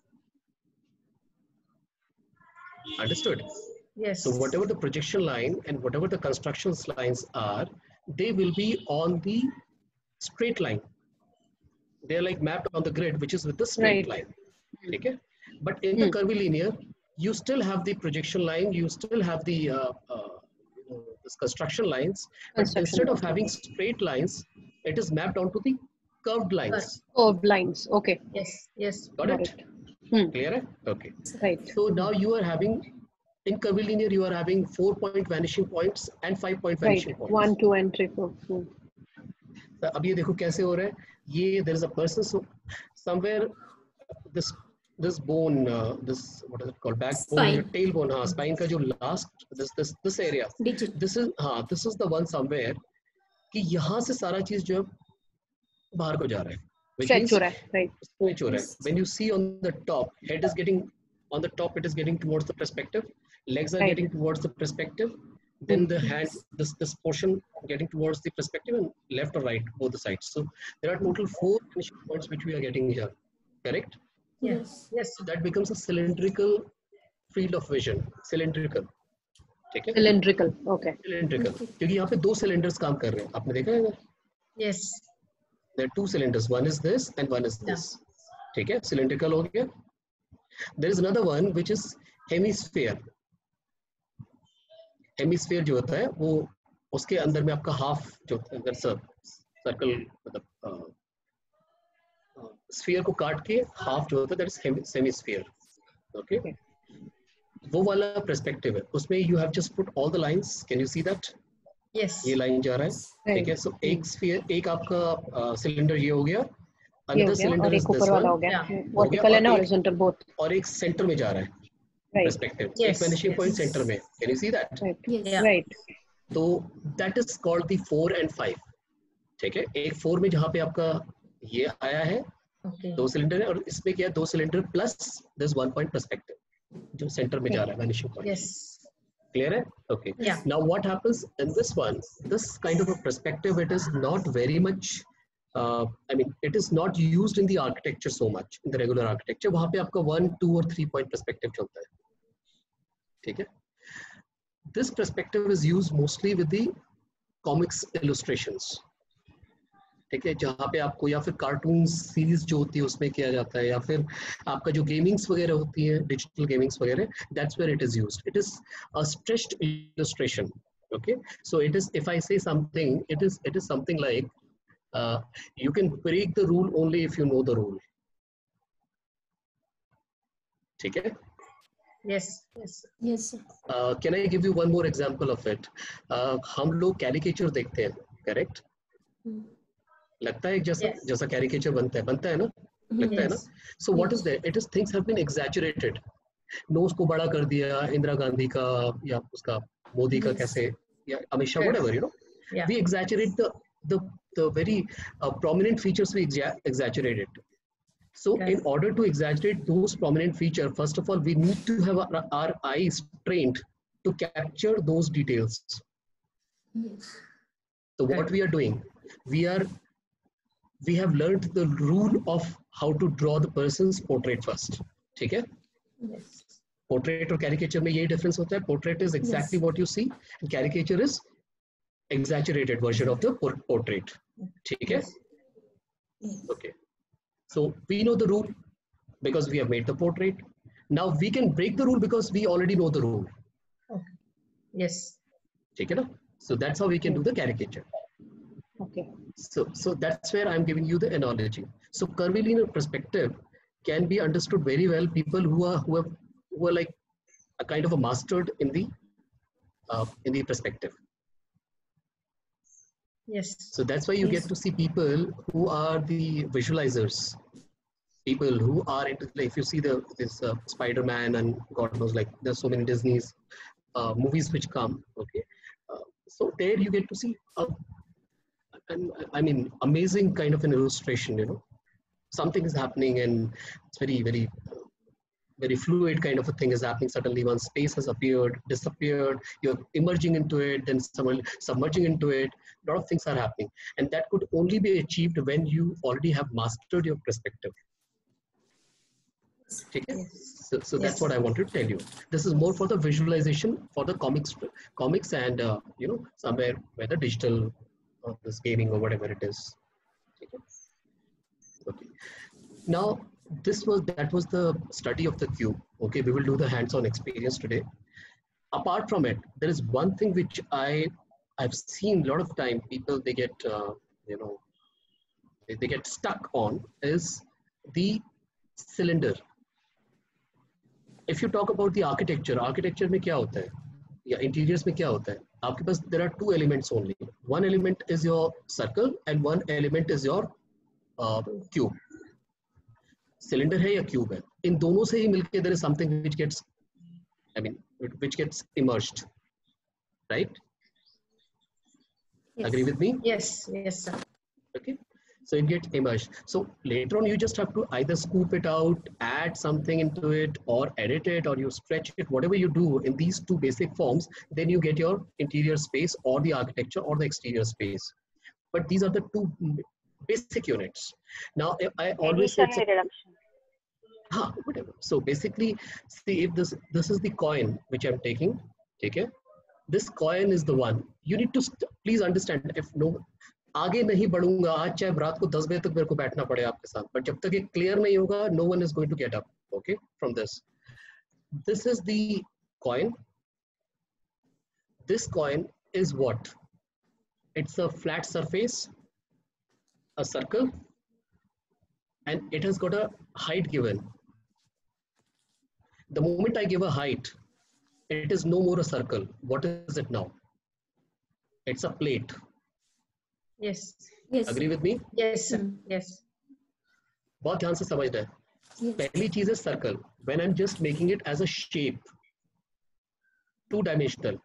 Understood? Yes. So whatever the projection line and whatever the construction lines are, they will be on the straight line. They are like mapped on the grid, which is with the straight right. line. Okay? But in hmm. the curvilinear, you still have the projection line, you still have the uh, uh, you know, this construction lines, but instead of having straight lines, it is mapped onto the curved lines. Curved lines, okay. Yes, yes. Got, Got it? it. Hmm. Clear? Okay. Right. So now you are having, in curvilinear, you are having four point vanishing points and five point vanishing right. points. One, two, and three, four. Hmm. So, अब ये देखो कैसे हो रहा है. ये there is a person, so somewhere this this bone, uh, this what is it called, backbone, tailbone, हाँ, spine का जो last this this this area, Digit. this is हाँ, this is the one somewhere कि यहाँ से सारा चीज जो है बाहर को जा रहा है. Stretch हो रहा है, right? Stretch हो रहा है. When you see on the top, head is getting on the top, it is getting towards the perspective. Legs are right. getting towards the perspective. Then mm-hmm. the hand, this this portion getting towards the perspective, and left or right, both the sides. So there are total four finishing points which we are getting here. Correct? Yes. Yes. So that becomes a cylindrical field of vision. Cylindrical. ठीक है? Cylindrical. Okay. Cylindrical. क्योंकि यहाँ पे दो cylinders काम कर रहे हैं. आपने देखा है ना? Yes. There are two cylinders. One is this and one is this. ठीक है? Cylindrical हो गया. There is another one which is hemisphere. Hemisphere जो होता है वो उसके अंदर में आपका half जो अगर सर्कल मतलब स्फीयर को काट के हाफ जो होता है that is hemisphere. Okay. okay. वो वाला perspective है. उसमें you have just put all the lines. Can you see that? Yes. ये लाइन जा रहा है. ठीक है. So एक sphere, एक आपका सिलेंडर ये हो गया. Another cylinder is this one. Vertical and horizontal both. और एक सेंटर में जा रहा है. Right. Perspective. Yes. एक vanishing yes. point सेंटर में. Can you see that? Right. Yes. Yeah. Right. तो that is called the four and five. ठीक है. एक four में जहाँ पे आपका ये आया है. Okay. दो सिलेंडर है और इसमें क्या है दो cylinder plus this one point perspective जो सेंटर में जा रहा है वैनिशिंग पॉइंट. Yes. Clear है? Okay. Yeah. Now what happens in this one? This kind of a perspective, it is not very much. Uh, I mean, it is not used in the architecture so much in the regular architecture. वहाँ पे आपका one, two और three point perspective चलता है. ठीक है? This perspective is used mostly with the comics illustrations. ठीक है, जहाँ पे आपको या फिर कार्टून सीरीज जो होती है उसमें किया जाता है या फिर आपका जो गेमिंग्स वगैरह होती है डिजिटल गेमिंग्स वगैरह, that's where it is used. It is a stretched illustration. Okay, so it is if I say something, it is it is something like you can break the rule only if you know the rule. ठीक है? Yes. Yes. Yes. Can I give you one more example of it? हम लोग caricature देखते हैं, correct? लगता है जैसा yes. जैसा कैरिकेचर बनता है बनता है ना, लगता yes. है ना. So what is that? It is things have been exaggerated. Nose को बड़ा कर दिया इंदिरा गांधी का या उसका मोदी का yes. कैसे या Amit Shah, whatever, you know, we exaggerate the the the very prominent features, we exaggerate it. So yes. in order to exaggerate those prominent features, first of all we need to have our, our eyes trained to capture those details. Yes. So what we are doing, we are we have learned the rule of how to draw the person's portrait first. ठीक है? Yes. Portrait और caricature में ये difference होता है. Portrait is exactly yes. what you see, and caricature is exaggerated version of the portrait. ठीक है? Yes. Okay. So we know the rule because we have made the portrait. Now we can break the rule because we already know the rule. Okay. Yes. ठीक है ना? So that's how we can do the caricature. Okay. So, so that's where I'm giving you the analogy. So curvilinear perspective can be understood very well. People who are who have who are like a kind of a mastered in the uh, in the perspective. Yes. So that's why you Yes. get to see people who are the visualizers, people who are into, like, if you see the this uh, Spider-Man and God knows, like there's so many Disney's uh, movies which come. Okay, uh, so there you get to see a, an, I mean, amazing kind of an illustration. You know, something is happening and it's very very very fluid kind of a thing is happening. Suddenly one space has appeared, disappeared, you're emerging into it, then someone submerging into it. A lot of things are happening. And that could only be achieved when you already have mastered your perspective. Okay? Yes. So, so that's Yes. what I want to tell you. This is more for the visualization for the comics, comics and, uh, you know, somewhere whether digital or this gaming or whatever it is. Okay. Okay. Now, this was that was the study of the cube. Okay, we will do the hands-on experience today. Apart from it, there is one thing which I I've seen a lot of time people they get uh, you know they, they get stuck on is the cylinder. If you talk about the architecture, architecture में क्या होता है या interiors में क्या होता है? आपके पास there are two elements only. One element is your circle and one element is your uh, cube. Cylinder है या cube है, इन दोनों से ही मिलके there is something which gets, I mean, which gets emerged, right? Yes. Agree with me? Yes. Yes, sir. Okay, so it gets emerged. So later on, you just have to either scoop it out, add something into it, or edit it, or you stretch it. Whatever you do in these two basic forms, then you get your interior space, or the architecture, or the exterior space. But these are the two basic units. Now, I always say it's a, huh, whatever. So basically, see if this this is the coin which I'm taking. Take it. This coin is the one. You need to please understand. If no, आगे नहीं बढ़ूंगा आज चाहे रात को दस बजे तक मेरे को बैठना पड़े आपके साथ. But जब तक ये clear नहीं होगा, no one is going to get up. Okay, from this. This is the coin. This coin is what? It's a flat surface, a circle, and it has got a height given. The moment I give a height, it is no more a circle. What is it now? It's a plate. Yes. Yes. Agree with me? Yes, sir. Yes. बहुत ध्यान से समझ रहे हैं. पहली चीज है circle. When I'm just making it as a shape, two dimensional.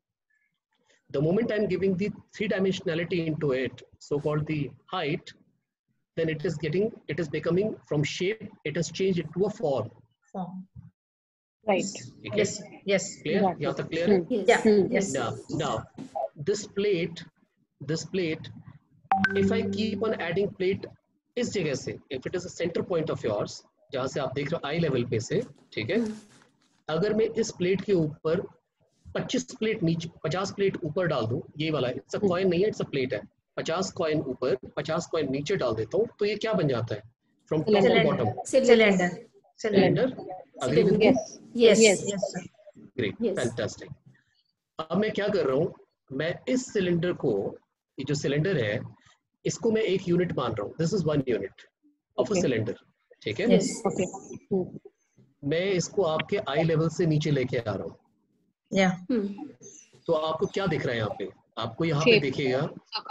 The moment I'm giving the three dimensionality into it, so called the height, then it is getting, it is becoming from shape, it has changed it to a form. Form. Right. Okay. Yes. Yes. Clear? Exactly. यहाँ तक clear है? Yes. Yeah. Hmm. Yes. Now, now, this plate, this plate, if I keep on adding plate इस जगह से, if it is a center point of yours, जहाँ से आप देख रहे हो eye level पे से, ठीक है? अगर मैं इस प्लेट के ऊपर पच्चीस प्लेट नीचे, पचास प्लेट ऊपर डाल दूं, ये वाला, it's a coin नहीं है, it's a plate है. पचास कॉइन ऊपर, पचास कॉइन नीचे डाल देता हूँ, तो ये क्या बन जाता है? From top to bottom. Cylinder. Cylinder. Agree with me? Yes. Yes. Yes. Yes, sir. Great. Yes. Fantastic. अब मैं क्या कर रहा हूँ? मैं इस सिलेंडर को, ये जो सिलेंडर है, इसको मैं एक यूनिट मान रहा हूँ. This is one unit of a Okay. cylinder. ठीक है? Yes. Okay. Hmm. मैं इसको आपके आई लेवल से नीचे लेके आ रहा हूँ. Yeah. तो आपको क्या दिख रहा है यहाँ पे? आपको यहाँ पे Shape. दिखेगा,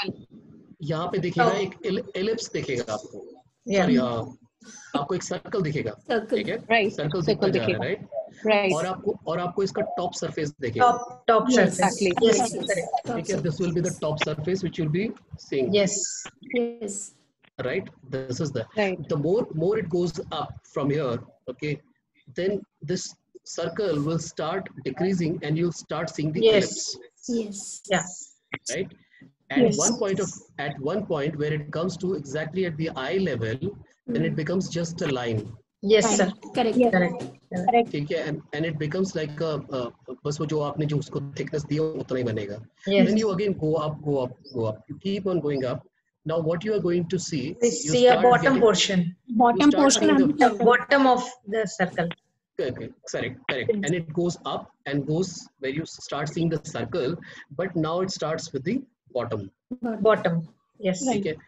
यहाँ पे दिखेगा एक एलिप्स दिखेगा आपको. Yeah. Sorry, हाँ, आपको एक सर्कल दिखेगा. Circle. ठीक है? Right. सर्कल Circle दिखता जा रहा है, दिखेगा. राइट? Right. और आपको और आपको इसका टॉप सरफेस दिखेगा. Top. Top Yes. surface. Exactly. Yes. Yes, yes. Correct. Top ठीक है? This will be the top surface which you'll be seeing. Yes. Yes. Right? This is the Right. the more more it goes up from here, okay, then this circle will start decreasing and you'll start seeing the Yes. ellipse, Yes. Yeah. right? At Yes. one point of at one point where it comes to exactly at the eye level, then it becomes just a line. Yes, sir. Correct. Yes. Correct. Correct. ठीक है? And and it becomes like a uh, बस वो जो आपने जो उसको thickness दिया उतना ही बनेगा. Yes. Then you again go up, go up, go up. You keep on going up. Now what you are going to see, We you see a start bottom getting- portion. Bottom start portion seeing and the- the Bottom of the circle. Okay, correct, correct. And it goes up and goes where you start seeing the circle, but now it starts with the bottom. Bottom. Yes. ठीक है?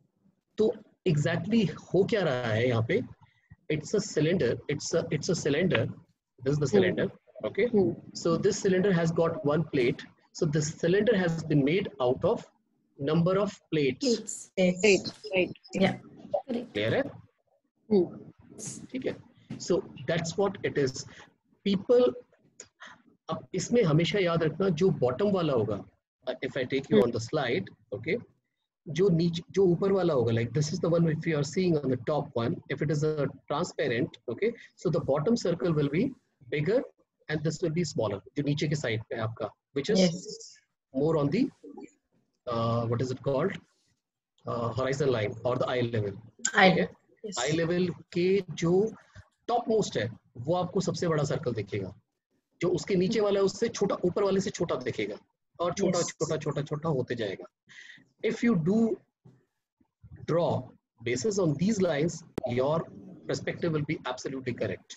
तो exactly हो क्या रहा है यहाँ पे? It's a cylinder. It's a it's a cylinder This is the cylinder. Okay. Hmm. So this cylinder has got one plate. So this cylinder has been made out of number of plates. Right. Right. Yeah. Clear है? Hmm. ठीक है. So that's what it is. People, अब इसमें हमेशा याद रखना जो bottom वाला होगा. If I take you on the slide, okay. जो नीचे जो ऊपर वाला होगा, like this is the one if you are seeing on the top one, if it is a transparent, okay, so the bottom circle will be bigger and this will be smaller, जो नीचे के side पे आपका, which is Yes. more on the uh, what is it called, uh, horizon line or the eye level. Eye, okay? yes. Eye level के जो top most है वो आपको सबसे बड़ा circle दिखेगा, जो उसके नीचे वाला है उससे छोटा, ऊपर वाले से छोटा दिखेगा और छोटा Yes. छोटा छोटा छोटा होते जाएगा. If you do draw basis on these lines, your perspective will be absolutely correct.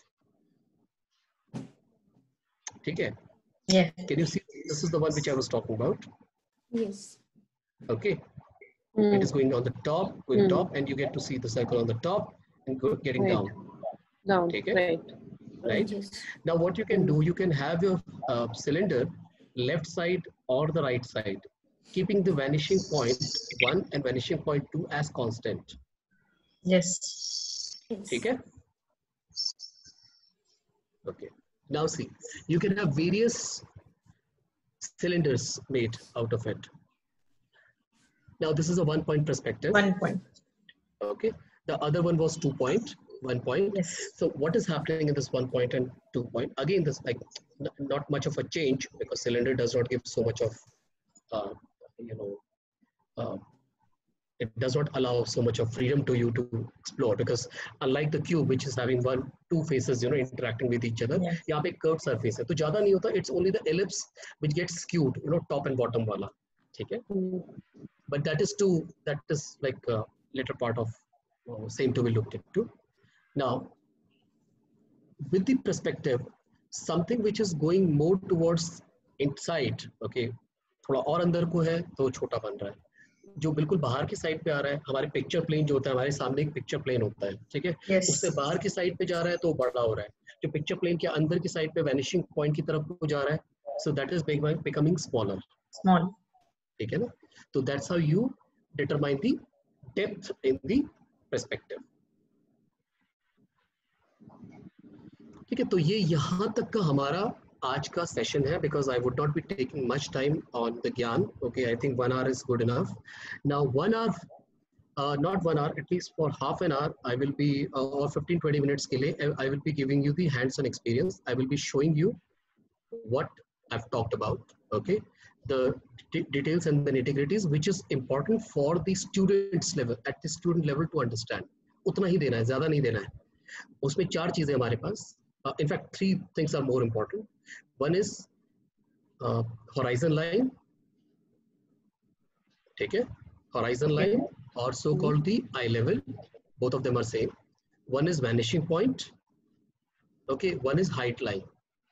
Okay? Yeah. Can you see? This is the one which I was talking about. Yes. Okay. Hmm. It is going on the top, going Hmm. top, and you get to see the circle on the top and go, getting Right. down. Down. Okay. Right. Right. Yes. Now, what you can do, you can have your uh, cylinder left side or the right side, keeping the vanishing point one and vanishing point two as constant. Yes. Okay. Okay. Now see, you can have various cylinders made out of it. Now this is a one point perspective. One point. Okay. The other one was two point, one point. Yes. So what is happening in this one point and two point? Again, this like n- not much of a change because cylinder does not give so much of, uh, you know, uh, it does not allow so much of freedom to you to explore, because unlike the cube which is having one two faces, you know, interacting with each other, Yes. यहाँ पे curved surface है तो ज़्यादा नहीं होता, it's only the ellipse which gets skewed, you know, top and bottom वाला, ठीक है? Hmm. But that is too, that is like a later part of uh, same to be looked into. Now with the perspective, something which is going more towards inside, okay, थोड़ा और अंदर को है तो छोटा बन रहा है, जो बिल्कुल बाहर की साइड पे आ रहा है, हमारे पिक्चर प्लेन जो होता है, हमारे सामने एक पिक्चर प्लेन होता है, ठीक है? Yes. उससे बाहर की साइड पे जा रहा है तो बड़ा हो रहा है, जो पिक्चर प्लेन के अंदर की साइड पे वैनिशिंग पॉइंट की तरफ को जा रहा है, so that is becoming smaller. Small. ठीक है ना? तो that's how you determine the depth in the perspective. ठीक है, तो ये यहाँ तक का हमारा आज का सेशन है, because I would not be taking much time on the ज्ञान. Okay, I think one hour is good enough. Now one hour, uh, not one hour, at least for half an hour, I will be, uh, or fifteen to twenty minutes के लिए, I will be giving you the hands-on experience. I will be showing you what I've talked about. Okay, the d- details and the nitty-gritties, which is important for the students level, at the student level to understand. उतना ही देना है, ज़्यादा नहीं देना है. उसमें चार चीजें हमारे पास. Uh, in fact, three things are more important. One is uh, horizon line. ठीक है? Horizon line, or so-called the eye level. Both of them are same. One is vanishing point. Okay. One is height line.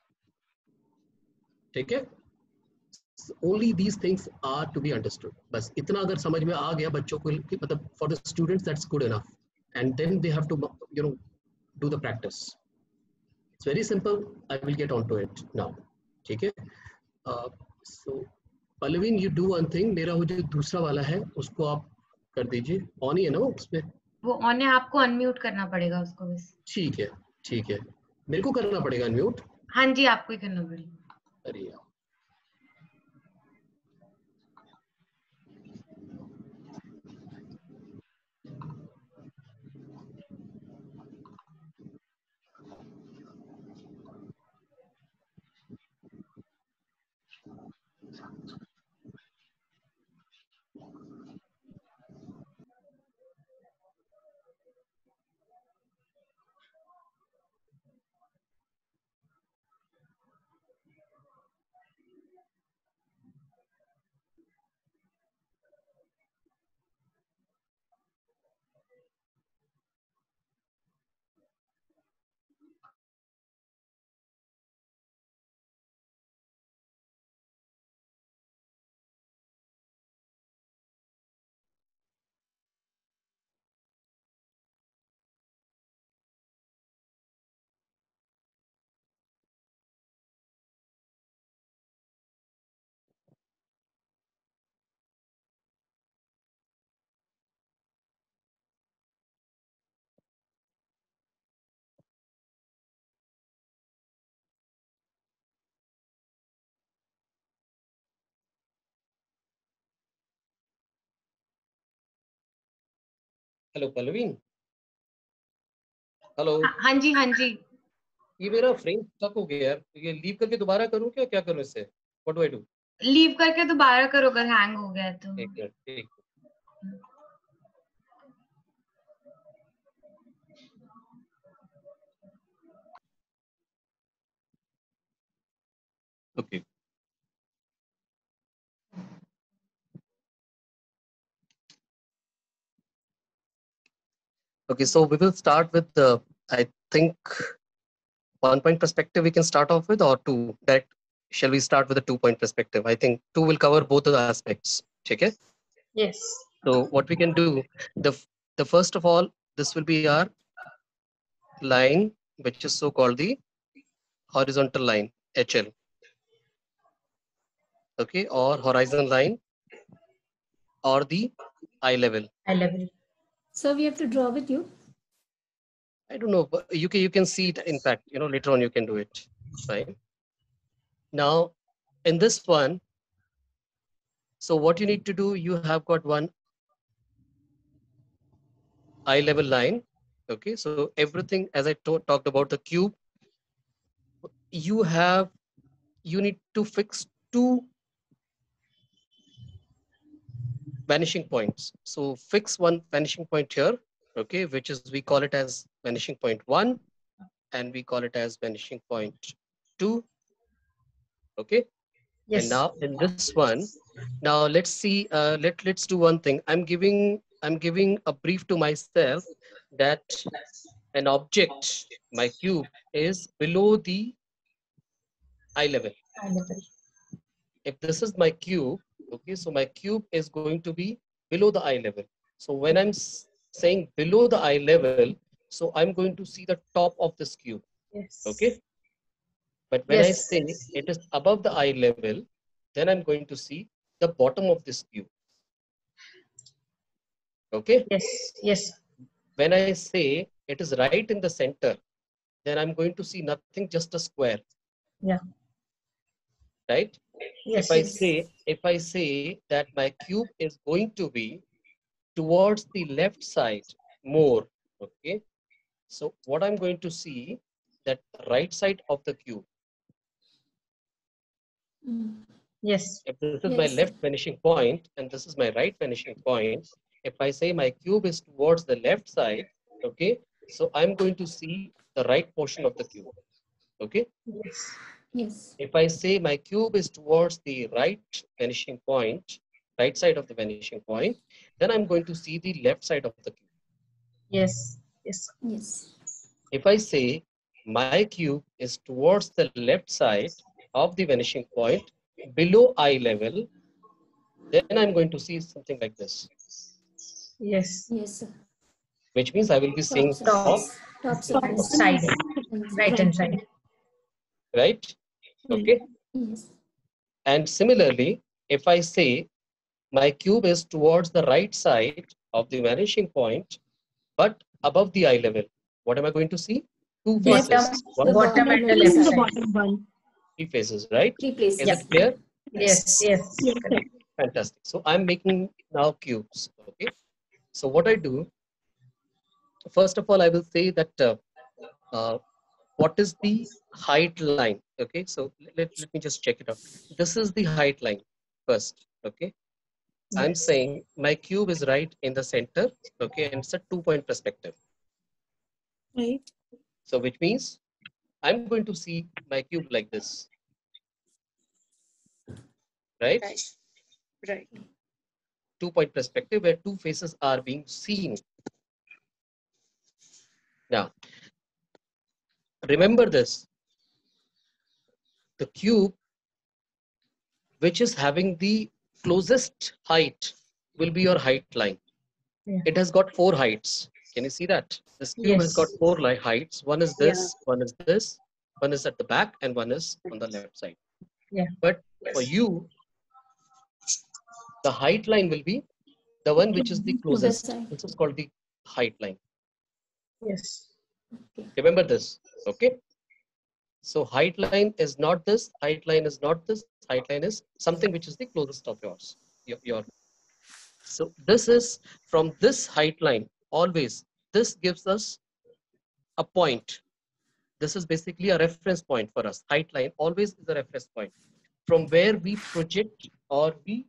ठीक है? Only these things are to be understood. बस इतना अगर समझ में आ गया बच्चों को, मतलब for the students that's good enough. And then they have to, you know, do the practice. It's very simple. I will get onto it now. ठीक है? Uh, so Palavin, you do one thing. मेरा वो जो दूसरा वाला है उसको आप कर दीजिए. ऑन ही है ना वो उसमें? वो ऑन है, आपको अनम्यूट करना पड़ेगा उसको बस. ठीक है, ठीक है. मेरे को करना पड़ेगा अनम्यूट? हाँ जी, आपको ही करना पड़ेगा. अरे यार. Hello Pallavi, hello. हाँ जी हाँ जी। ये मेरा फ्रेम स्टक हो गया है, ये लीव करके दोबारा करूँ क्या, क्या करूँ इससे? What do I do? Leave करके दोबारा करो अगर हैंग हो गया तो। एक मिनट, एक okay. Okay, so we will start with the, I think, one point perspective we can start off with, or two. That shall we start with a two point perspective? I think two will cover both of the aspects. Okay. Yes. So what we can do, the the first of all, this will be our line, which is so called the horizontal line, H L. Okay, or horizon line, or the eye level. Eye level. So we have to draw with you. I don't know, but you can you can see it. In fact, you know, later on you can do it. Fine. Now, in this one, so what you need to do, you have got one eye level line. Okay, so everything, as I talked about the cube, you have, you need to fix two vanishing points. So fix one vanishing point here, okay, which is, we call it as vanishing point one, and we call it as vanishing point two. Okay. Yes. And now in this one, now let's see, uh, let, let's do one thing. I'm giving, I'm giving a brief to myself that an object, my cube, is below the eye level. Eye level. If this is my cube, okay, so my cube is going to be below the eye level. So when I'm saying below the eye level, so I'm going to see the top of this cube. Yes. Okay. But when yes. I say it is above the eye level, then I'm going to see the bottom of this cube. Okay. Yes. Yes. When I say it is right in the center, then I'm going to see nothing, just a square. Yeah. Right. Yes. If I say, if I say that my cube is going to be towards the left side more, okay, so what I'm going to see, that right side of the cube. Mm. Yes. If this is yes. my left vanishing point and this is my right vanishing point, if I say my cube is towards the left side, okay, so I'm going to see the right portion of the cube. Okay. Yes. Yes. If I say my cube is towards the right vanishing point, right side of the vanishing point, then I'm going to see the left side of the cube. Yes. Yes. Yes. If I say my cube is towards the left side of the vanishing point, below eye level, then I'm going to see something like this. Yes. Yes, sir. Which means I will be seeing top, top, top, top side, right hand side. Right? Okay. Yes. And similarly, if I say my cube is towards the right side of the vanishing point, but above the eye level, what am I going to see? Two faces. Bottom, one bottom and the left side. One. Three faces, right? Three places. Is Yeah. it clear? Yes. Yes. Yes. Correct. Fantastic. So I'm making now cubes. Okay. So what I do, first of all, I will say that uh, uh, what is the height line? Okay. So let, let me just check it out. This is the height line first. Okay. I'm Yes. saying my cube is right in the center. Okay. And it's a two point perspective. Right. So which means I'm going to see my cube like this. Right? Right. Right. Two point perspective where two faces are being seen. Now, remember this. The cube which is having the closest height will be your height line. Yeah. It has got four heights. Can you see that? This cube Yes. has got four like heights. One is this, Yeah. one is this, one is at the back, and one is on the left side. Yeah. But for you, the height line will be the one which is the closest. side. This is called the height line. Yes. Remember this, okay? So height line is not this, height line is not this, height line is something which is the closest of yours. Your, your. So this is from this height line always, this gives us a point. This is basically a reference point for us. Height line always is a reference point from where we project or we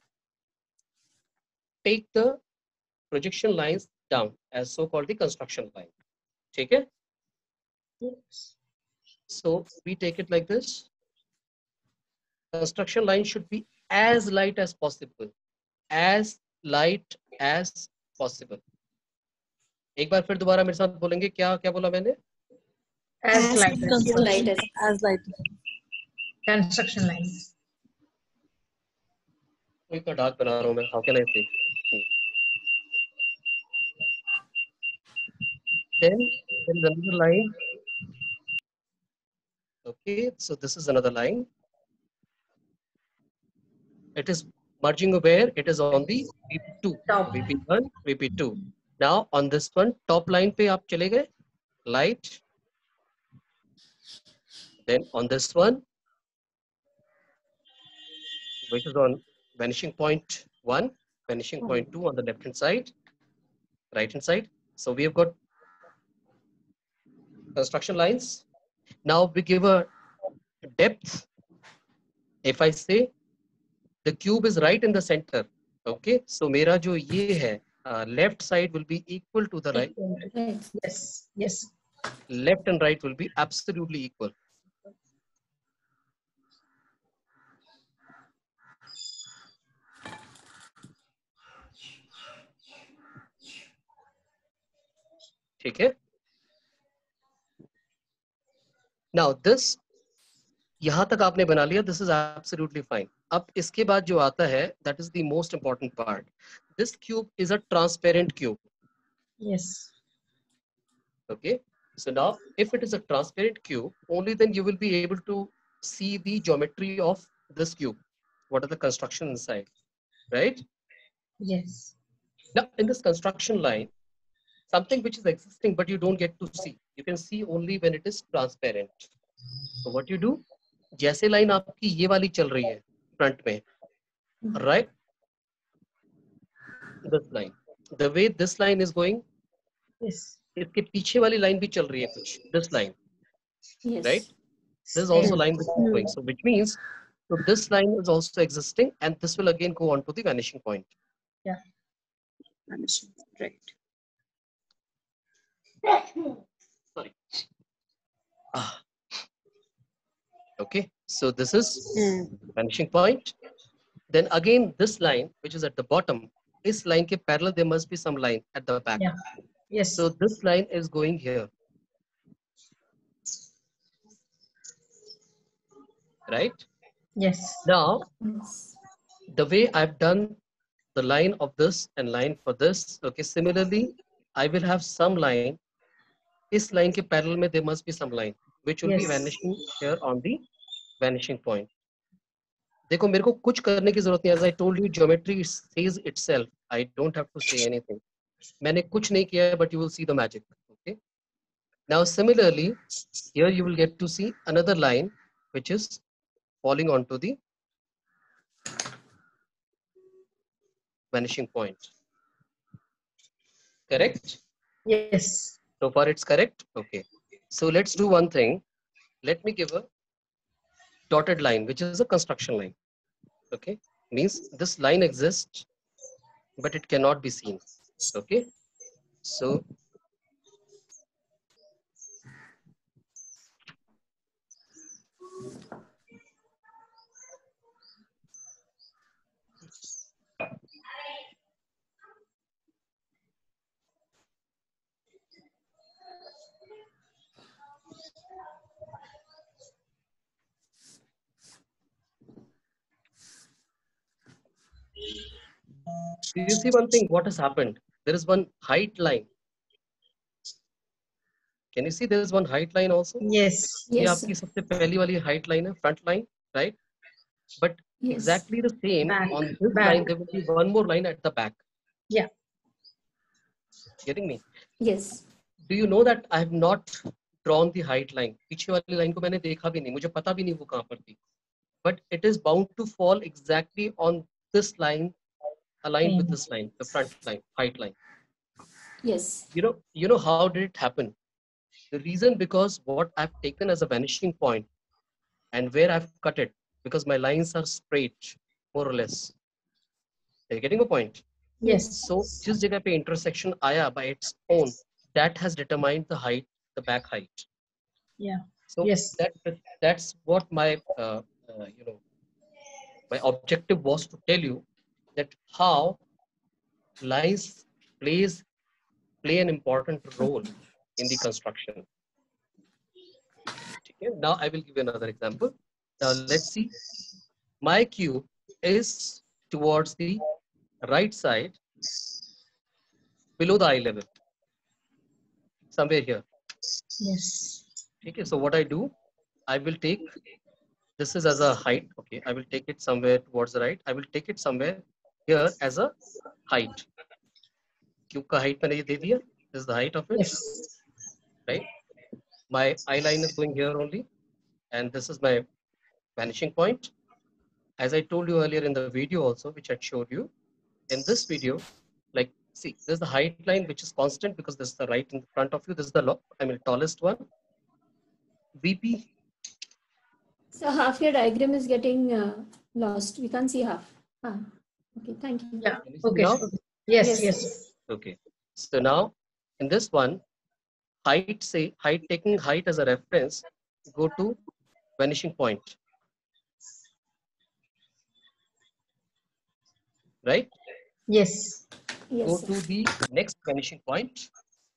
take the projection lines down as so-called the construction line. Take it? Yes. So we take it like this. Construction line should be as light as possible. As light as possible. एक बार फिर दोबारा मेरे साथ बोलेंगे क्या क्या बोला मैंने? As light as as light as as light. construction lines. इतना डार्क बना रहा हूँ मैं. How can I say? Then there is another line. Okay, so this is another line. It is merging where? It is on the V P two. Top. V P one, V P two. Now on this one, top line पे आप चले गए, light. Then on this one, which is on vanishing point one, vanishing point two on the left hand side, right hand side. So we have got construction lines. Now we give a depth. If I say the cube is right in the center, okay, so मेरा जो ये है, uh, left side will be equal to the right. Yes, yes. Left and right will be absolutely equal. ठीक है? Now this यहाँ तक आपने बना लिया. This is absolutely fine. अब इसके बाद जो आता है, that is the most important part. This cube is a transparent cube. Yes. Okay. So now, if it is a transparent cube, only then you will be able to see the geometry of this cube. What are the construction inside, right? Yes. Now, in this construction line, something which is existing but you don't get to see. You can see only when it is transparent. So what you do? जैसे line आपकी ये वाली चल रही है front में, right? This line. The way this line is going, yes. इसके पीछे वाली line भी चल रही है कुछ. This line, yes. right? This is also line which is going. So which means, so this line is also existing, and this will again go on to the vanishing point. Yeah. Vanishing, right. Sorry. Ah. Okay, so this is Mm. vanishing point. Then again, this line, which is at the bottom, this line ke parallel, there must be some line at the back. Yeah. Yes. So this line is going here. Right? Yes. Now, the way I've done the line of this and line for this, okay, similarly, I will have some line. This line ke parallel mein, there must be some line, which will Yes. be vanishing here on the vanishing point. देखो मेरे को कुछ करने की जरूरत नहीं. As I told you, geometry says itself. I don't have to say anything. मैंने कुछ नहीं किया है, but you will see the magic. Okay. Now similarly, here you will get to see another line which is falling onto the vanishing point. Correct? Yes. So far it's correct. Okay. So let's do one thing. Let me give a dotted line, which is a construction line. Okay. Means this line exists, but it cannot be seen. Okay. So do you see one thing? What has happened? There is one height line. Can you see there is one height line also? Yes. ये Yes, आपकी सबसे पहली वाली height line है, front line, right? But yes. exactly the same Back. on this Back. line, there will be one more line at the back. Yeah. Getting me? Yes. Do you know that I have not drawn the height line? पीछे वाली line को मैंने देखा भी नहीं, मुझे पता भी नहीं वो कहाँ पर थी. But it is bound to fall exactly on this line, aligned with this line, the front line, height line. Yes. You know, you know how did it happen? The reason because what I've taken as a vanishing point and where I've cut it, because my lines are straight, more or less. Are you getting a point? Yes. So जिस जगह पे intersection आया by its own, that has determined the height, the back height. Yeah. So yes. that that's what my uh, uh, you know my objective was to tell you that how lines plays play an important role in the construction. Okay, now I will give you another example. Now let's see. My cube is towards the right side below the eye level, somewhere here. Yes. Okay, so what I do, I will take this is as a height. Okay, I will take it somewhere towards the right. I will take it somewhere here as a height. Cube ka height मैंने ये दे दिया. This is the height of it. Yes. Right. My eye line is going here only, and this is my vanishing point. As I told you earlier in the video also, which I showed you, in this video, like, see, there's the height line, which is constant because this is the right in front of you. This is the, I mean, tallest one. V P. So half your diagram is getting uh, lost. We can't see half. Ah, okay, thank you. Yeah. Okay. Now? Yes, yes. yes. Okay. So now, in this one, height, say, height, taking height as a reference, go to vanishing point. Right? Yes. Yes, go sir. to the next vanishing point.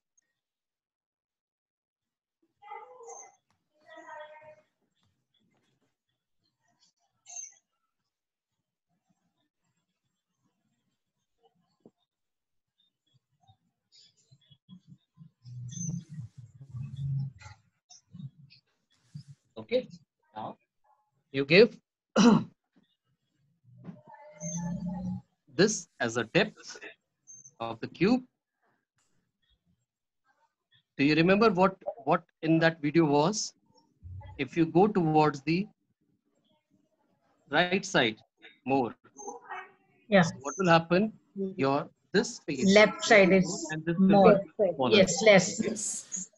Okay, now you give this as a depth of the cube. Do you remember what what in that video was? If you go towards the right side more, yeah, so what will happen? Your this space left side is and this more. will be Yes, less. Yes.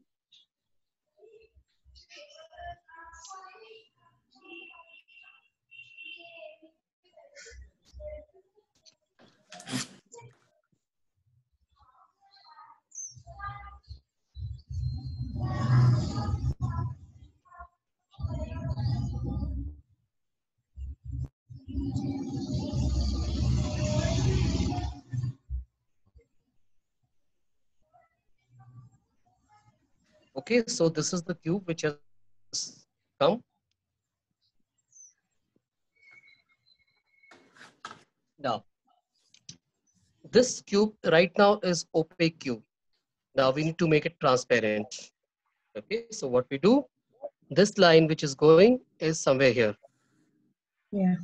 Okay, so this is the cube which has come. Now, this cube right now is opaque cube. Now we need to make it transparent. Okay, so what we do, this line which is going is somewhere here. Yeah.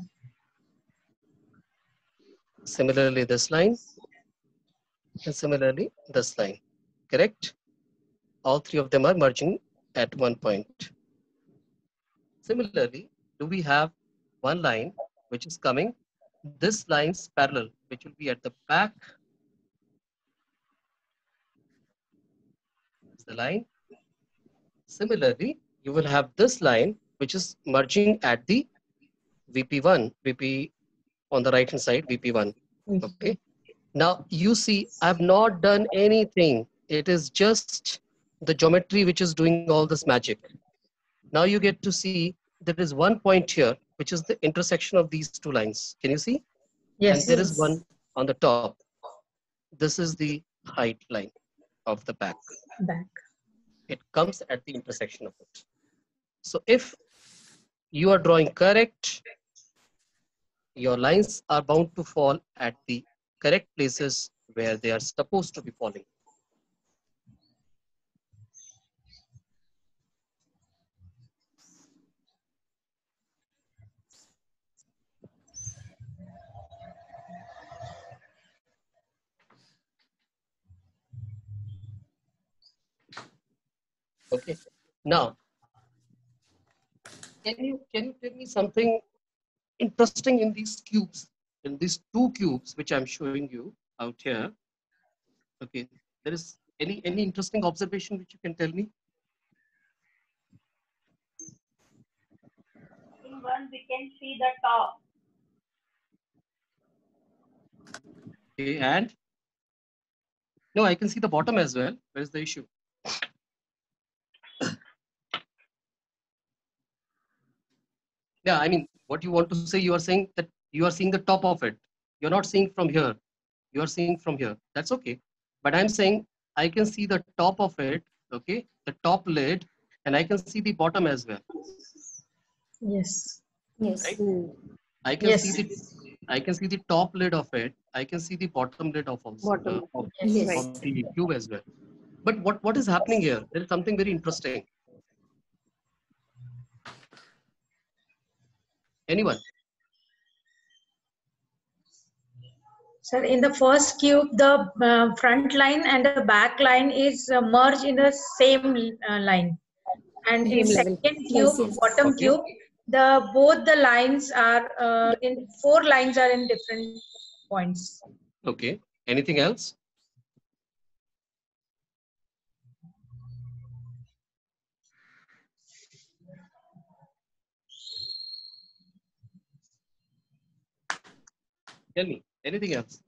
Similarly, this line, and similarly, this line, correct? All three of them are merging at one point. Similarly, do we have one line which is coming? This line's parallel, which will be at the back. Is the line. Similarly, you will have this line which is merging at the V P one, V P on the right hand side, V P one. Okay. Now you see, I've not done anything. It is just the geometry which is doing all this magic. Now you get to see there is one point here, which is the intersection of these two lines. Can you see? Yes. And there is one on the top. This is the height line of the back. Back. It comes at the intersection of it. So if you are drawing correct, your lines are bound to fall at the correct places where they are supposed to be falling. Okay. Now, can you can you tell me something interesting in these cubes, in these two cubes which I'm showing you out here? Okay. There is any any interesting observation which you can tell me? In one, we can see the top. Okay, and no, I can see the bottom as well. Where is the issue? Yeah, I mean, what you want to say, you are saying that you are seeing the top of it. You're not seeing from here. You are seeing from here. That's okay. But I'm saying I can see the top of it, okay, the top lid, and I can see the bottom as well. Yes. Yes. Right? I can Yes. see the I can see the top lid of it. I can see the bottom lid of also Bottom. uh, of, Yes. of the cube as well. But what what is happening here? There is something very interesting. Anyone? Sir, in the first cube, the uh, front line and the back line is uh, merged in the same uh, line. And in Same level. second cube, Yes, yes. bottom Okay. cube, the both the lines are uh, in four lines are in different points. Okay. Anything else? Tell me. Anything else?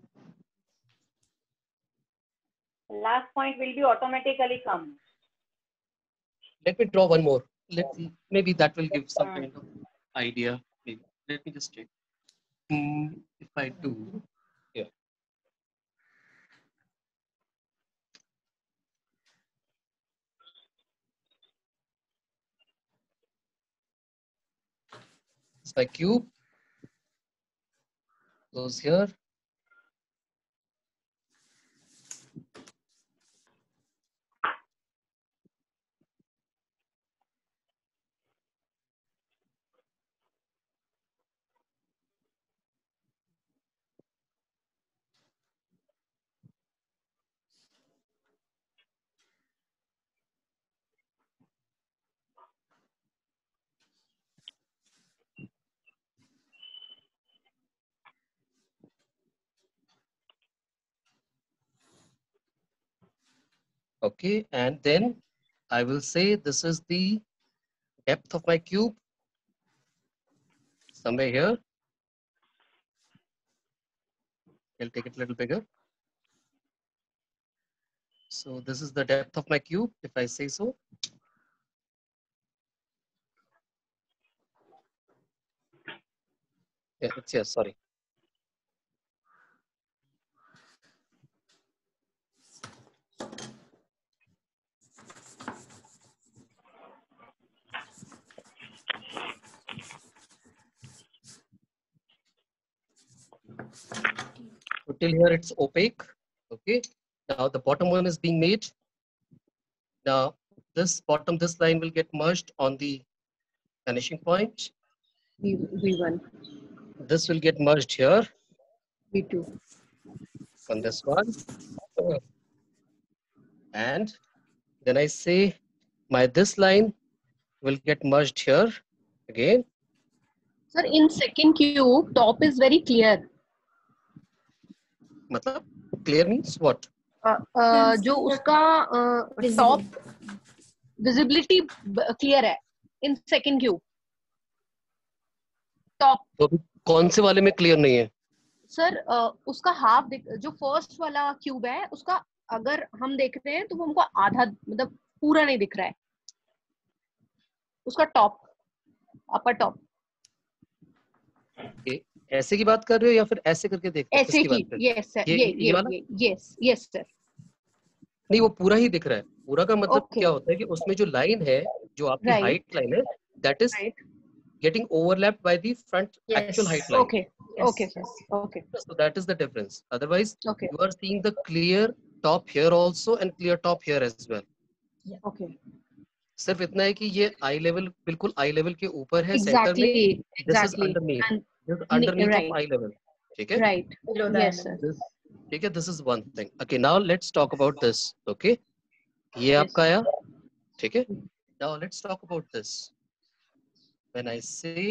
Last point will be automatically come. Let me draw one more. Let maybe that will give some kind of idea. Maybe. Let me just check. Hmm, if I do, yeah. It's my cube. Goes here. Okay, and then I will say this is the depth of my cube. Somewhere here. I'll take it a little bigger. So this is the depth of my cube, if I say so. Yeah, it's here, sorry. So till here it's opaque. Okay. Now the bottom one is being made. Now this bottom, this line will get merged on the vanishing point. V V1. This will get merged here. V two. On this one. And then I say my this line will get merged here again. Sir, in second cube, top is very clear. Matlab, clear means what? Uh, uh, जो उसका top visibility clear है in second cube. Top. तो कौन से वाले में clear नहीं है? सर uh, उसका हाफ जो फर्स्ट वाला क्यूब है उसका अगर हम देख रहे हैं तो वो हमको आधा मतलब पूरा नहीं दिख रहा है उसका टॉप अपर टॉप ऐसे की बात कर रहे हो या फिर ऐसे करके देखते हैं? ऐसे की, यस सर, ये ये ये यस यस सर। नहीं वो पूरा ही दिख रहा है। पूरा का मतलब okay. क्या होता है कि उसमें जो लाइन है जो आपकी right. हाइट लाइन है that is getting overlapped by the front actual height line. Okay okay sir okay so that is the difference. Otherwise okay. you are seeing the clear top here also and clear top here as well. Okay okay. सिर्फ इतना है कि ये आई level बिल्कुल आई level के ऊपर है exactly. Centre में। This is exactly. Underneath underneath right. of eye level. Okay? Right. Below that. Yes, sir. This, okay, this is one thing. Okay, now let's talk about this. Okay, ये yes. आपका आया, ठीक है? Now let's talk about this. When I say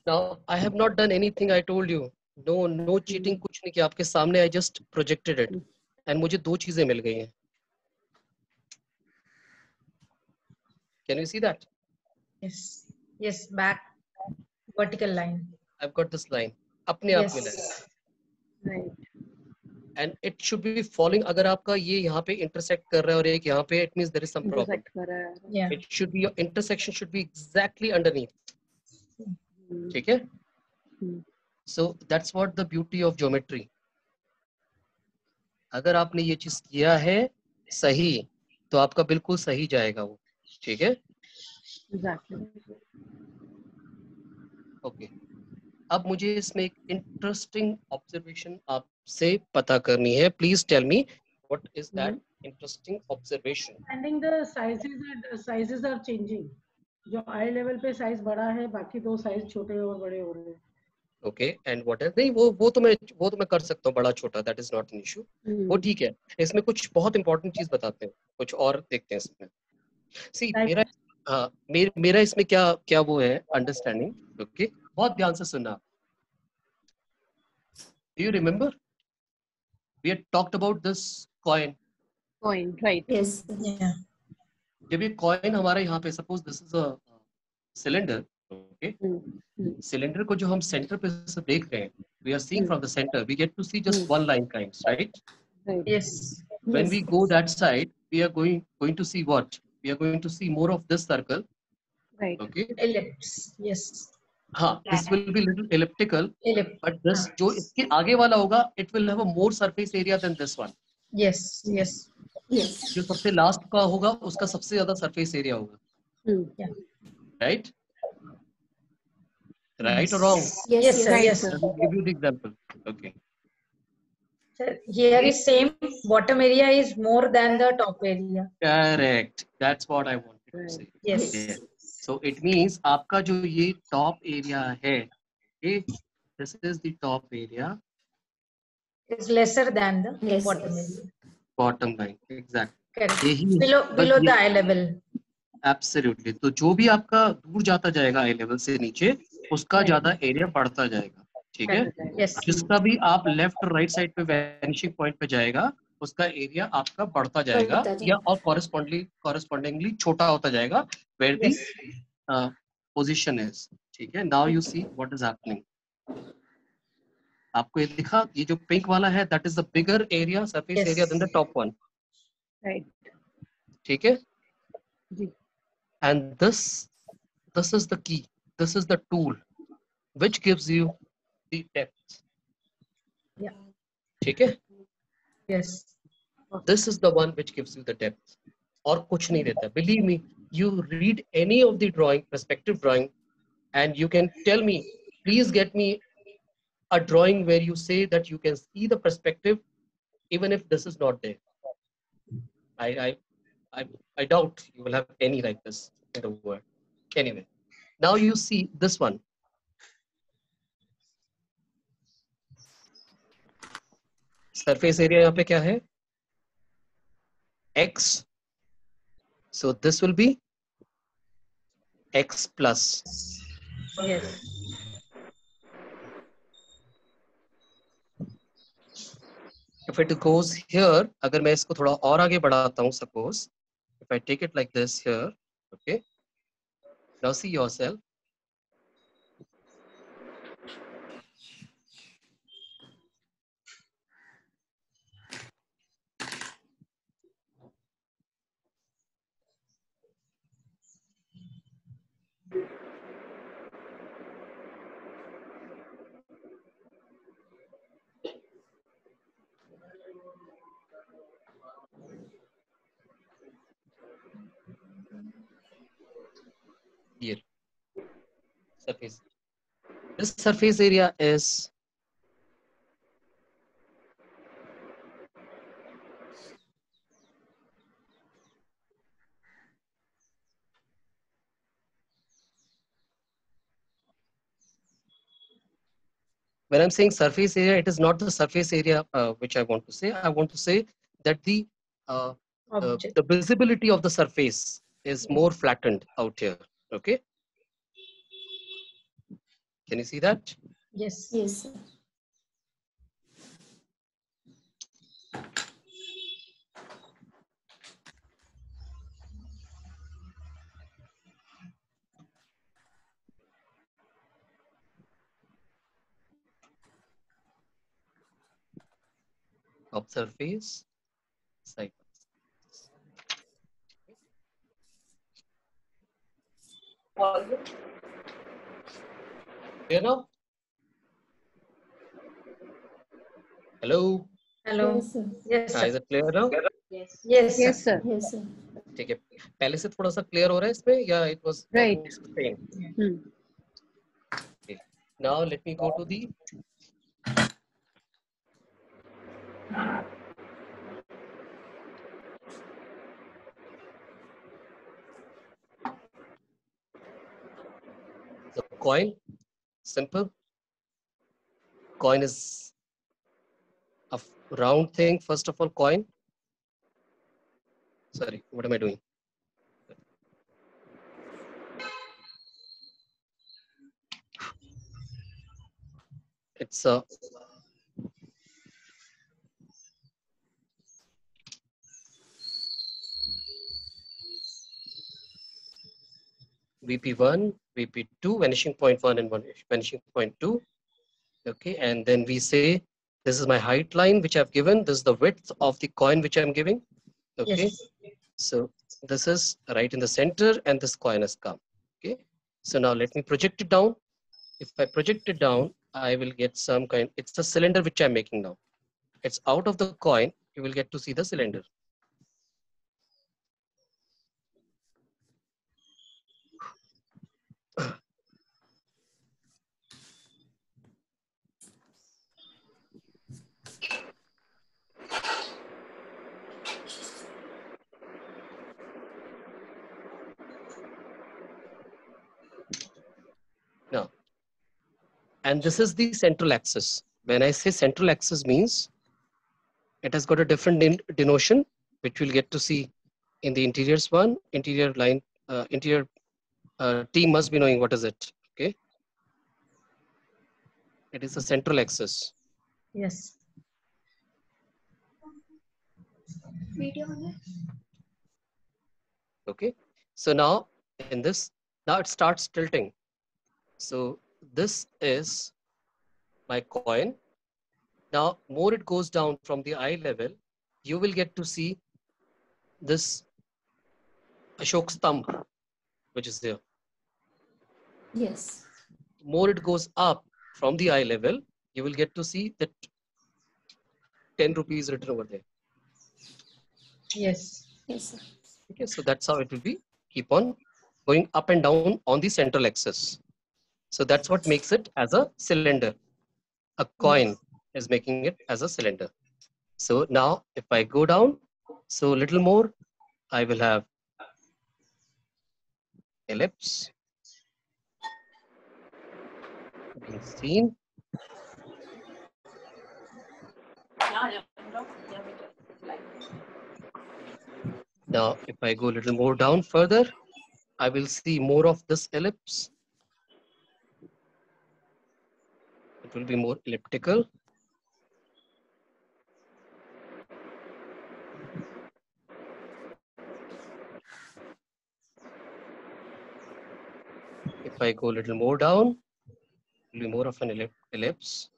Now I have not done anything. I told you, no, no cheating. कुछ नहीं किया आपके सामने. I just projected it, and मुझे दो चीजें मिल गई हैं. Can you see that? Yes. Yes. Back vertical line. I've got this line. अपने आप मिला है. Yes. Right. And it should be falling. अगर आपका ये यहाँ पे intersect कर रहा है और एक यहाँ पे, it means there is some problem. Intersect कर रहा है. Yeah. It should be, your intersection should be exactly underneath. ठीक है? So that's what the beauty of geometry. अगर आपने ये चीज किया है सही, तो आपका बिल्कुल सही जाएगा वो. ठीक है? Exactly. ओके. अब मुझे इसमें एक इंटरेस्टिंग ऑब्जर्वेशन आपसे पता करनी है. Please tell me what is that interesting observation. Understanding the sizes and sizes are changing. जो आई लेवल पे साइज बड़ा है, बाकी दो साइज छोटे और बड़े हो रहे हैं. ओके. एंड व्हाट इज, नहीं वो वो तो मैं वो तो मैं कर सकता हूँ बड़ा छोटा. That is not an issue. वो ठीक है. इसमें कुछ बहुत इंपॉर्टेंट चीज बताते हैं, कुछ और देखते हैं इसमें. सी मेरा हाँ मेर, मेरा इसमें क्या क्या वो है अंडरस्टैंडिंग. Okay okay? बहुत ध्यान से सुनना. Do you remember? We had talked about this coin. Coin, right? Yes. Yeah. जब ये coin हमारा यहाँ पे, suppose this is a cylinder, okay? Cylinder को जो हम center पे से देख रहे हैं, we are seeing from the center. We get to see just one line kinds, right? Right. Yes. When Yes. we go that side, we are going going to see what? We are going to see more of this circle. Right. Okay. Ellipse. Yes. हाँ, this will be little elliptical. Ellipse. But this जो इसके आगे वाला होगा, it will have a more surface area than this one. Yes. Yes. Yes. जो सबसे last का होगा, उसका सबसे ज्यादा सरफेस एरिया होगा. Yeah. Right? Right or wrong? Yes. Yes, sir. Yes. Yes. I will give you the example. Okay. Sir, here is same. Bottom area is more than the top area. Correct. That's what I wanted to say. Yes. Yeah. So it means आपका जो ये top area है, okay, this is the top area. Is lesser than the Yes. bottom area. Bottom line. Exactly. Correct. यही Below बस below ये- the eye level. Absolutely. तो जो भी आपका दूर जाता जाएगा आई लेवल से नीचे, उसका ज्यादा एरिया बढ़ता जाएगा. ठीक है? Yes. जिसका भी आप लेफ्ट और राइट साइड पे वैनिशिंग पॉइंट पे जाएगा, उसका एरिया आपका बढ़ता जाएगा बढ़ता जाएगा. या और कॉरेस्पॉन्डिंगली कॉरेस्पॉन्डिंगली छोटा होता जाएगा वेयर द पोजीशन इज. ठीक है? Now you see what is happening. आपको ये दिखा, ये जो पिंक वाला है, that is the bigger area, surface Yes. Area than the top one. Right. ठीक है? जी. And this this is the key, this is the tool which gives you the depth. Yeah. ठीक है? Yes. This is the one which gives you the depth. और कुछ नहीं देता. Believe me, you read any of the drawing, perspective drawing, and you can tell me, please get me a drawing where you say that you can see the perspective even if this is not there. I I I, I doubt you will have any like this in the world. Anyway, now you see this one. Surface area यहाँ पे क्या है? X. So this will be X plus. Yes. If it goes here, अगर मैं इसको थोड़ा और आगे बढ़ाता हूँ, suppose if I take it like this here, okay. Now see yourself. Here, surface. This surface area is when I'm saying surface area, it is not the surface area uh, which I want to say. I want to say that the uh, the, the visibility of the surface is more flattened out here. Okay. Can you see that? Yes. Yes, sir. Top surface, side. Clear now? Hello? Hello. Yes, sir. Yes, हाँ, sir. is it clear now? Yes. Yes, sir. Yes, sir. Yes, sir. ठीक है, पहले से थोड़ा सा clear हो रहा है इसमें या it was Right. almost the same? Hmm. Okay. Now let me go to the the coin. Simple. Coin is a f- round thing. First of all, coin. Sorry, what am I doing? It's a V P one, V P two, vanishing point one and one vanishing point two. Okay, and then we say this is my height line which I've given. This is the width of the coin which I'm giving. Okay, Yes. so this is right in the center and this coin has come. Okay, so now let me project it down. If I project it down, I will get some kind. It's a cylinder which I'm making now. It's out of the coin. You will get to see the cylinder. Now, and this is the central axis. When I say central axis means it has got a different den- denotion, which we'll get to see in the interiors one. Interior line, uh, interior uh, team must be knowing what is it. Okay, it is a central axis. Yes. Okay, so now in this, now it starts tilting. So this is my coin. Now more it goes down from the eye level, you will get to see this Ashok Stamp, which is there. Yes. More it goes up from the eye level, you will get to see that ten rupees written over there. Yes. Yes, sir. Okay, so that's how it will be. Keep on going up and down on the central axis. So that's what makes it as a cylinder. A coin is making it as a cylinder. So now if I go down, so little more, I will have ellipse being seen. Now, if I go a little more down further, I will see more of this ellipse. It will be more elliptical. If I go a little more down, it will be more of an ellip ellipse.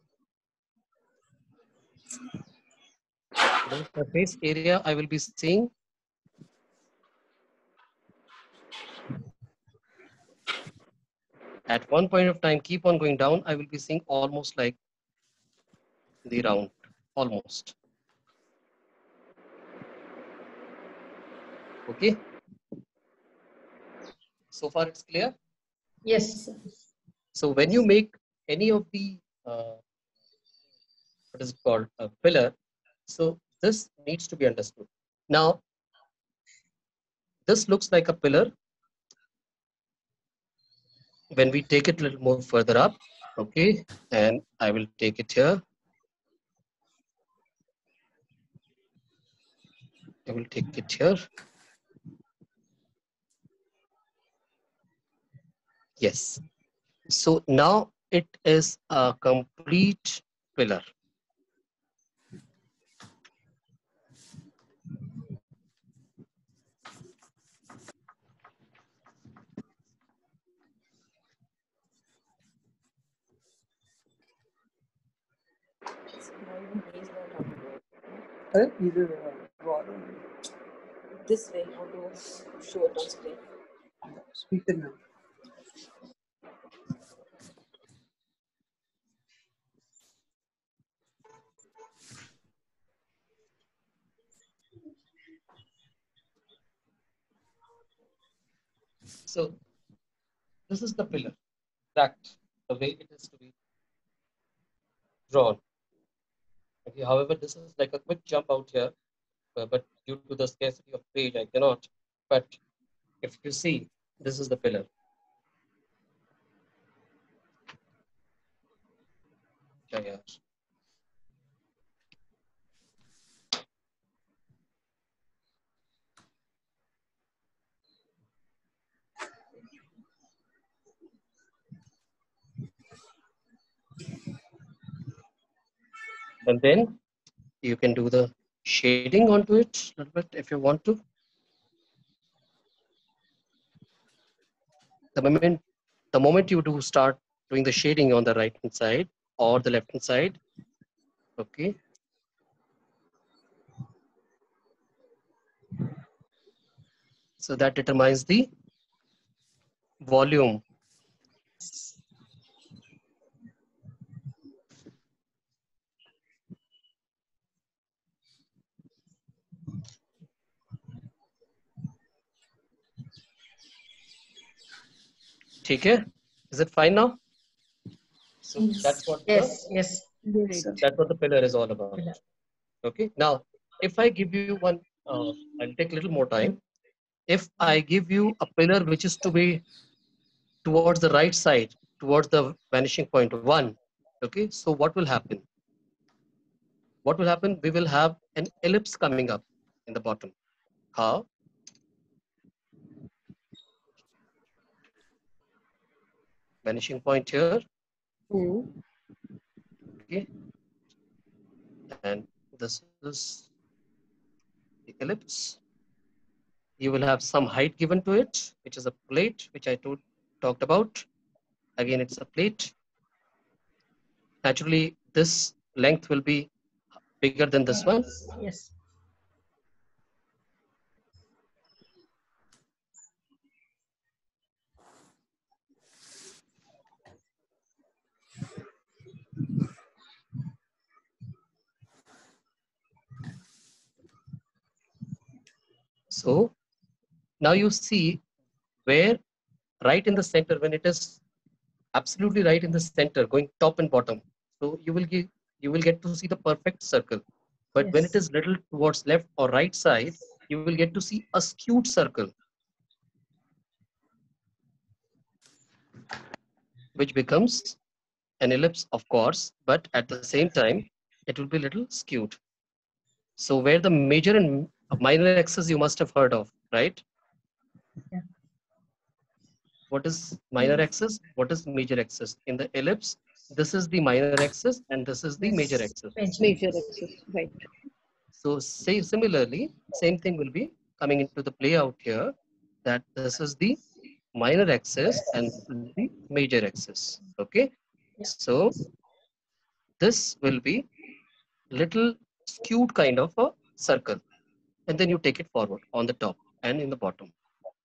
The surface area I will be seeing. At one point of time, keep on going down, I will be seeing almost like the round, almost. Okay. So far it's clear? Yes. So when you make any of the, uh, what is it called, a pillar, so this needs to be understood. Now, this looks like a pillar. When we take it a little more further up, okay, and I will take it here. I will take it here. Yes. So now it is a complete pillar. Uh, either uh, draw it on this way or to show it on screen. Speaker now. So this is the pillar, that the way it is to be drawn. Okay, however, this is like a quick jump out here, uh, but due to the scarcity of page, I cannot. But if you see, this is the pillar. Yeah, yeah. And then you can do the shading onto it a little bit if you want to. The moment, the moment you do start doing the shading on the right hand side or the left hand side, okay. So that determines the volume. Okay, is it fine now? So Yes. that's what Yes, the, yes. that's what the pillar is all about. Okay, now if I give you one, uh, I'll take a little more time. If I give you a pillar which is to be towards the right side, towards the vanishing point one, okay, so what will happen? What will happen? We will have an ellipse coming up in the bottom. How? Vanishing point here. Mm. Okay. And this is the ellipse. You will have some height given to it, which is a plate, which I told, talked about. Again, it's a plate. Naturally, this length will be bigger than this one. Yes. So now you see where right in the center, when it is absolutely right in the center, going top and bottom. So you will get you will get to see the perfect circle. But Yes. when it is little towards left or right side, you will get to see a skewed circle, which becomes an ellipse, of course, but at the same time, it will be a little skewed. So where the major and minor axis you must have heard of, right? Yeah. What is minor axis? What is major axis? In the ellipse, this is the minor axis and this is the Yes. major axis. Major axis, right. So say similarly, same thing will be coming into the play out here, that this is the minor axis and this is the major axis. Okay. So this will be little skewed kind of a circle. And then you take it forward on the top and in the bottom.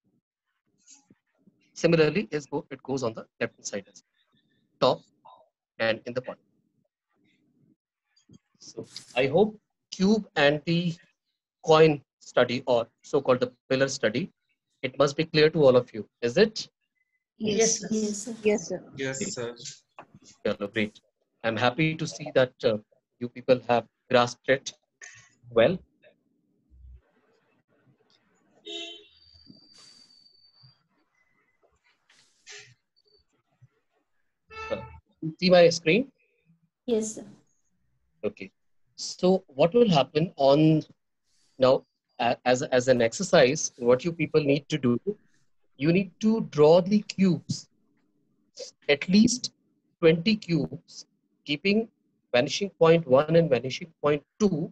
Similarly, it goes on the left hand side as well. Top and in the bottom. So I hope cube and the coin study, or so-called the pillar study, it must be clear to all of you. Is it? Yes. Yes, sir. Yes, sir. Yes, sir. Hello, great. I'm happy to see that uh, you people have grasped it well. Uh, see my screen? Yes, sir. Okay. So what will happen on now, as, as an exercise, what you people need to do, you need to draw the cubes at least twenty cubes, keeping vanishing point one and vanishing point two.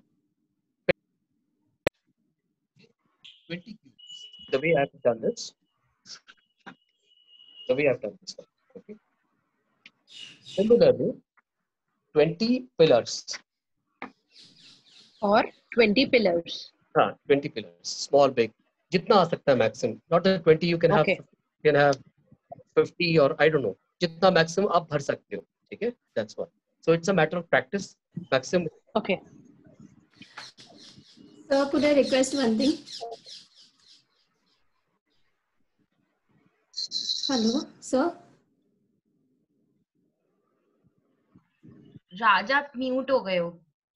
twenty cubes. The way I've done this. The way I've done this. Okay. Similarly, twenty pillars. Or twenty pillars. हाँ, twenty pillars. Small, big. जितना आ सकता है maximum. Not that twenty you can have. Okay. You can have fifty or I don't know. जितना maximum आप भर सकते हो. ठीक है? That's what. So it's a matter of practice. Maximum. Okay. So could I request one thing? Hello, sir. राज आप mute हो गए हो.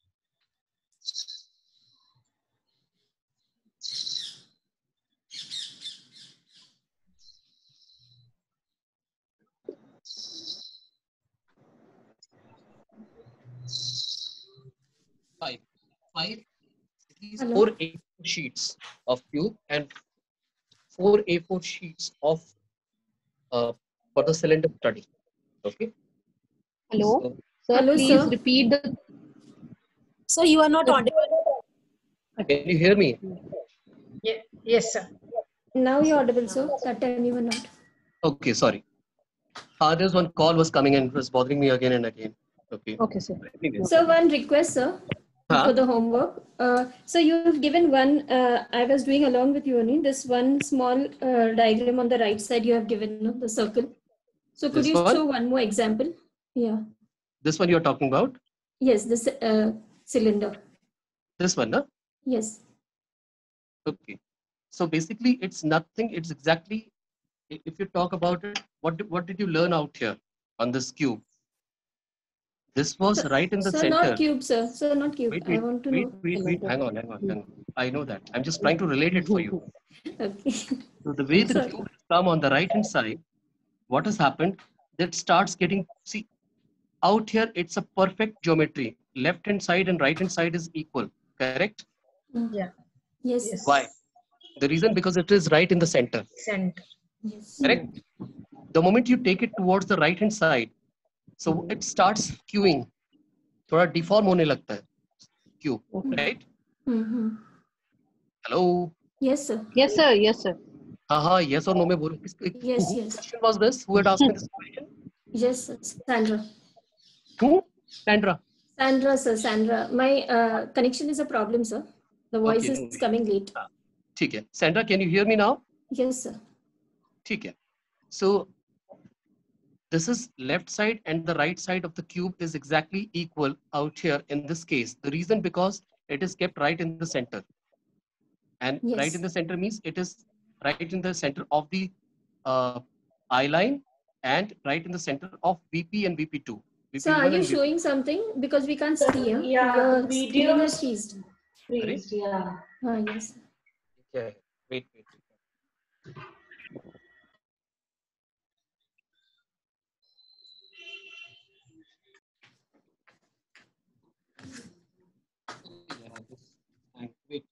Five. Five. These Hello? four A four sheets of cube and four A four sheets of uh, for the cylinder study. Okay. Hello. So, Sir, Hello, please sir. repeat the. So you are not audible. can you hear me? Yeah. Yes, sir. Now you're audible, sir. That time you were not. Okay, sorry. Uh, there's one call was coming and it was bothering me again and again. Okay. Okay, sir. Anyways. So one request, sir, Huh? for the homework. Uh, so you've given one, uh, I was doing along with you only, this one small uh, diagram on the right side you have given, no, the circle. So could This you one? show one more example? Yeah. This one you're talking about? Yes, this uh, cylinder. This one, no? Yes. Okay. So basically, it's nothing. It's exactly, i- if you talk about it, what did, what did you learn out here on this cube? This was right in the So center. not cube, sir. So not cube. Wait, I wait, want to wait, know. wait, wait. Hang on, hang on, hang on. I know that. I'm just trying to relate it for you. Okay. So the way the Sorry. cube has come on the right hand side, what has happened? That starts getting, see, out here, it's a perfect geometry. Left hand side and right hand side is equal, correct? Yeah. Yes. Yes. Why? The reason because it is right in the center, Center. Yes. correct? The moment you take it towards the right hand side, so it starts skewing. थोड़ा deform होने लगता है, cube, right? Mm-hmm. Hello? Yes, sir. Yes, sir. Yes, sir. हाँ हाँ, yes or no में बोलो. किसको- Yes, who- yes. question was this? Who had asked me this question? Yes, sir. Sandra. Who? Sandra. Sandra, sir. Sandra. My uh, connection is a problem, sir. The voice Okay, is no worries. coming late. ठीक है. Sandra, can you hear me now? Yes, sir. ठीक है. So this is left side and the right side of the cube is exactly equal out here in this case. The reason because it is kept right in the center. And Yes. right in the center means it is right in the center of the uh, eye line and right in the center of V P and V P two. So are you showing something? Because we can't see. Huh? Yeah, Your video screen is is freezed. freezed, yeah. Ah, yes. Yeah, wait, wait. Yeah, this, and wait.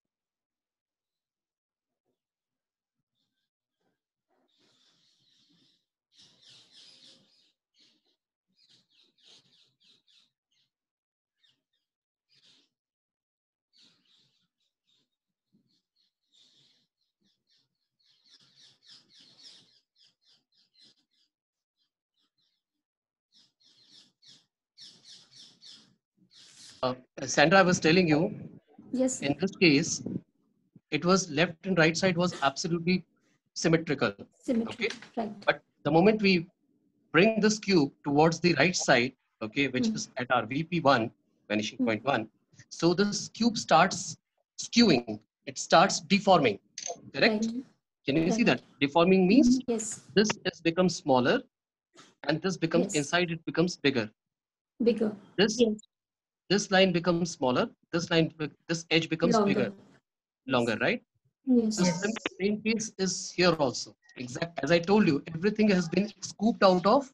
Uh, Sandra, I was telling you, Yes. in this case, it was left and right side was absolutely symmetrical. Symmetry. Okay. Right. But the moment we bring this cube towards the right side, okay, which Mm. is at our V P one, vanishing point one, so this cube starts skewing, it starts deforming, correct? Right. Can you see Right. that? Deforming means Yes. this is becomes smaller and this becomes Yes. inside it becomes bigger. Bigger. This Yes. this line becomes smaller, this line be- this edge becomes Longer. bigger, longer, right? Yes. So same, same case is here also. Exact as I told you, everything has been scooped out of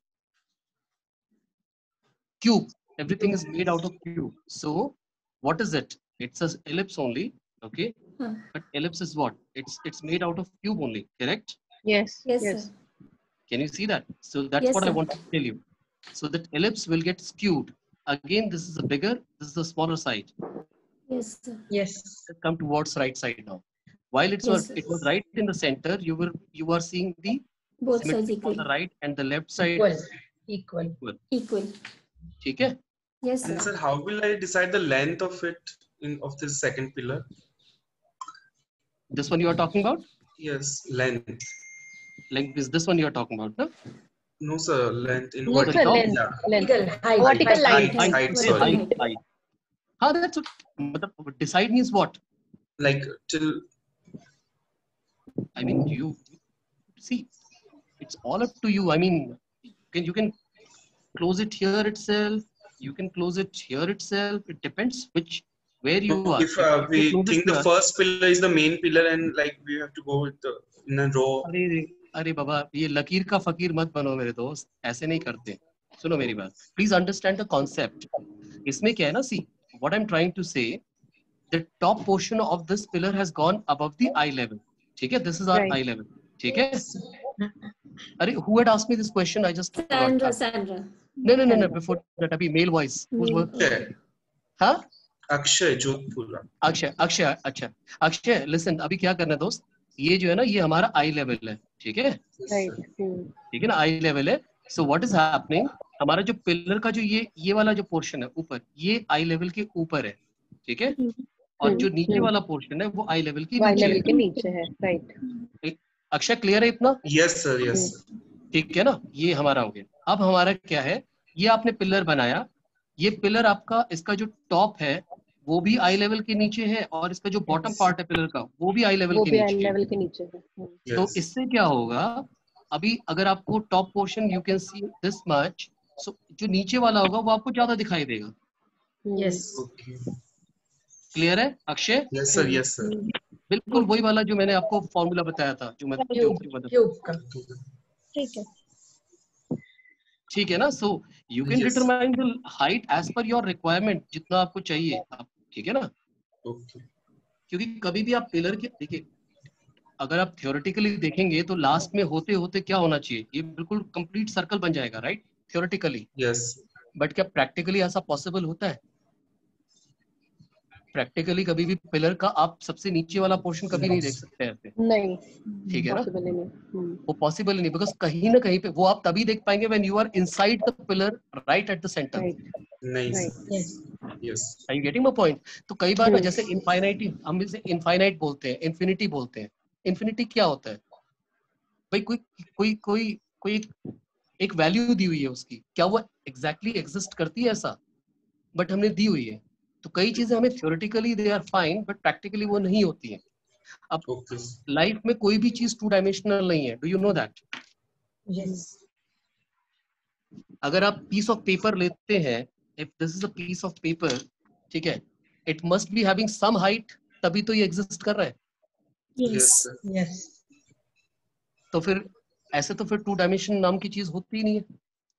cube. Everything is made out of cube. So what is it? It's an ellipse only, okay? Huh. But ellipse is what? It's it's made out of cube only, correct? Yes. Yes, Yes. sir. Can you see that? So that's Yes, what I sir. want to tell you. So that ellipse will get skewed. Again, this is a bigger, this is a smaller side. Yes, sir. Yes. Come towards right side now. While it's Yes, was, sir. it was right in the center, you were you are seeing the Both symmetry sides equal. on the right and the left side Equal. Equal. equal. Equal. Okay? Yes, sir. And sir, how will I decide the length of it in of this second pillar? This one you are talking about? Yes, length. Length is this one you are talking about, no? No, sir, length in No, vertical. sir, length. Yeah. Length. Height. Vertical Height, line. height, height, Say sorry. height, height. हाँ, that's what, मतलब decide means what? Like till. I mean, you see, it's all up to you. I mean, you can you can close it here itself. You can close it here itself. It depends which where you are. If uh, If you we close it think the here- first pillar is the main pillar and like we have to go with the in a row. अरे अरे बाबा ये लकीर का फकीर मत बनो मेरे दोस्त, ऐसे नहीं करते. सुनो मेरी बात. Please understand the concept. इसमें क्या है ना, see what I'm trying to say, the top portion of this pillar has gone above the eye level. ठीक है, this is our Right. eye level. ठीक है. अरे who had asked me this question? I just forgot. Sandra, Sandra. No no no no. Before that, अभी male voice. Who's Male. working? हाँ? अक्षय जोधपुर. अक्षय अक्षय अच्छा Akshay listen अभी क्या करना है दोस्त, ये जो है ना ये हमारा आई लेवल है. ठीक है Right. ठीक है ना, आई लेवल है. सो व्हाट इज हैपनिंग, हमारा जो पिलर का जो ये ये वाला जो पोर्शन है ऊपर, ये आई लेवल के ऊपर है. ठीक है, और जो नीचे वाला पोर्शन है वो आई लेवल के वाई नीचे लेवल के है. नीचे है. राइट. अक्षय क्लियर है इतना? Yes sir, yes. ठीक है ना, ये हमारा हो गया. अब हमारा क्या है, ये आपने पिलर बनाया, ये पिलर आपका इसका जो टॉप है वो भी आई लेवल के नीचे है, और इसका जो बॉटम पार्ट है पिलर का वो भी आई लेवल वो के भी नीचे आई है. लेवल के नीचे है. तो इससे क्या होगा, अभी अगर आपको top portion you can see this much, so जो नीचे वाला होगा वो आपको ज्यादा दिखाई देगा. Yes. ओके. क्लियर है Akshay? Yes sir, yes sir. बिल्कुल वही वाला जो मैंने आपको फॉर्मूला बताया था, जो मैं जो बता- Cube का. ठीक है. ठीक है ना. So you can Yes. Determine the height as per your requirement, जितना आपको चाहिए आप. ठीक है ना, ओके. क्योंकि कभी भी आप पिलर के देखिए, अगर आप थियोरेटिकली देखेंगे तो लास्ट में होते होते क्या होना चाहिए, ये बिल्कुल कंप्लीट सर्कल बन जाएगा, राइट? थियोरेटिकली. यस. बट क्या प्रैक्टिकली ऐसा पॉसिबल होता है? प्रैक्टिकली कभी भी पिलर का आप सबसे नीचे वाला पोर्शन कभी नहीं देख सकते ऐसे. नहीं. ठीक है ना, पॉसिबल नहीं. हम्म. वो पॉसिबल नहीं, बिकॉज कहीं ना कहीं पे वो आप तभी देख पाएंगे when you are inside the pillar right at the centre. Right. नहीं right. Sir. Yes. Yes. Are you getting my point? तो कई बार ना Hmm. जैसे इनफाइनाइटी, हम इसे इनफाइनाइट बोलते हैं, इन्फिनिटी बोलते हैं. इन्फिनिटी क्या होता है भाई? कोई कोई कोई कोई एक, एक वैल्यू दी हुई है उसकी, क्या वो एग्जैक्टली एग्जिस्ट करती है ऐसा? बट हमने दी हुई है. तो कई चीजें हमें theoretically they are fine, but practically वो नहीं होती है. अब ओके. लाइफ में कोई भी चीज टू डायमेंशनल नहीं है. Do you know that? Yes. अगर आप पीस ऑफ पेपर लेते हैं, if this is a piece of paper, ठीक है, it must be having some height, तभी तो ये एग्जिस्ट कर रहा है. Yes sir. Yes. तो फिर ऐसे तो फिर टू डायमेंशन नाम की चीज होती ही नहीं है.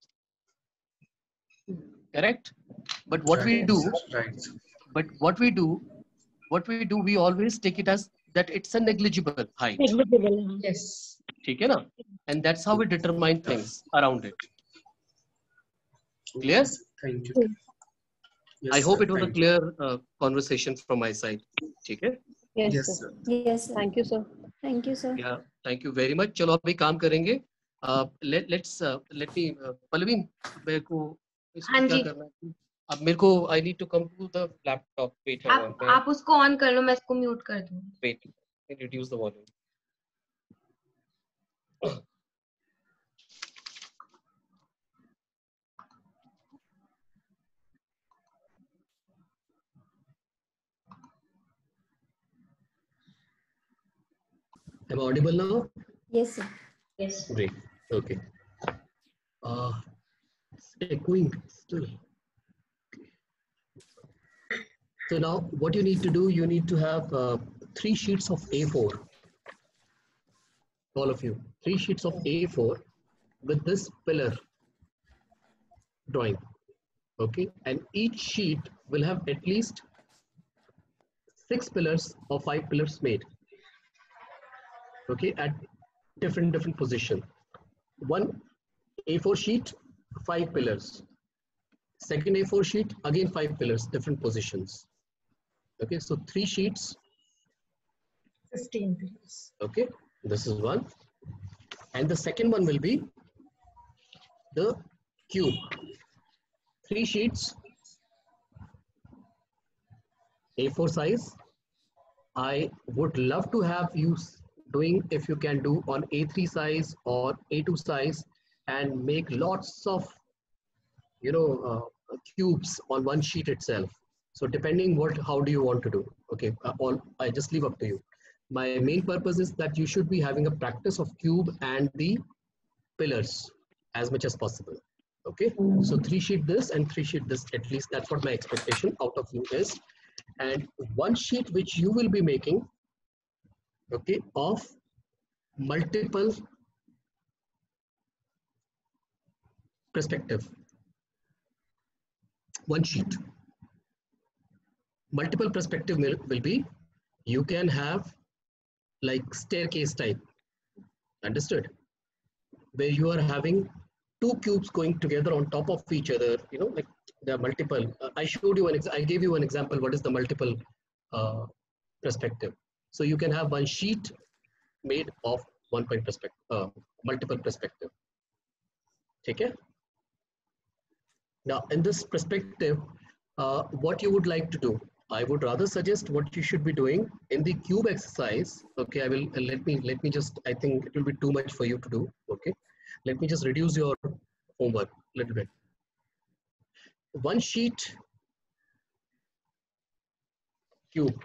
Correct? But what we do right. but what we do what we do we always take it as that it's a negligible height. Negligible. Yes. ठीक है ना, and that's how we determine things around it. Clear? Thank you. Yes, I hope sir. it was a Thank clear uh, conversation from my side. ठीक है? you. Yes, Yes sir. sir. Yes, sir. Thank you, sir. Thank you, sir. Yeah, thank you very much. चलो अभी काम करेंगे. Uh, let let's uh, let me uh, Pallavi, मेरे को इसको हाँ क्या जी। करना है? अब मेरे को I need to come to the laptop. Wait, hang on. आप आप उसको ऑन कर लो, मैं इसको म्यूट कर दूँ. Wait, let me reduce the volume. Am I audible now? Yes, sir. Yes. Great. Okay. Uh, it's echoing still. So now what you need to do, you need to have uh, three sheets of A four. All of you, three sheets of A four with this pillar drawing. Okay. And each sheet will have at least six pillars or five pillars made. Okay, at different different position. One A four sheet five pillars. Second A four sheet, again five pillars, different positions. Okay, so three sheets. fifteen pillars. Okay, this is one. And the second one will be the cube. Three sheets, A four size. I would love to have you doing, if you can do on A three size or A two size, and make lots of, you know, uh, cubes on one sheet itself. So depending what, how do you want to do? Okay, uh, all, I just leave up to you. My main purpose is that you should be having a practice of cube and the pillars as much as possible. Okay, mm-hmm. So three sheet this and three sheet this, at least that's what my expectation out of you is. And one sheet which you will be making, okay, of multiple perspective. One sheet. Multiple perspective will, will be, you can have like staircase type, understood? Where you are having two cubes going together on top of each other, you know, like there are multiple. Uh, I showed you an, ex I gave you an example, what is the multiple uh, perspective. So you can have one sheet made of one point perspective, uh, multiple perspective. Okay? Now, in this perspective, uh, what you would like to do, I would rather suggest what you should be doing in the cube exercise. Okay, I will uh, let me let me just. I think it will be too much for you to do. Okay, let me just reduce your homework a little bit. One sheet cube.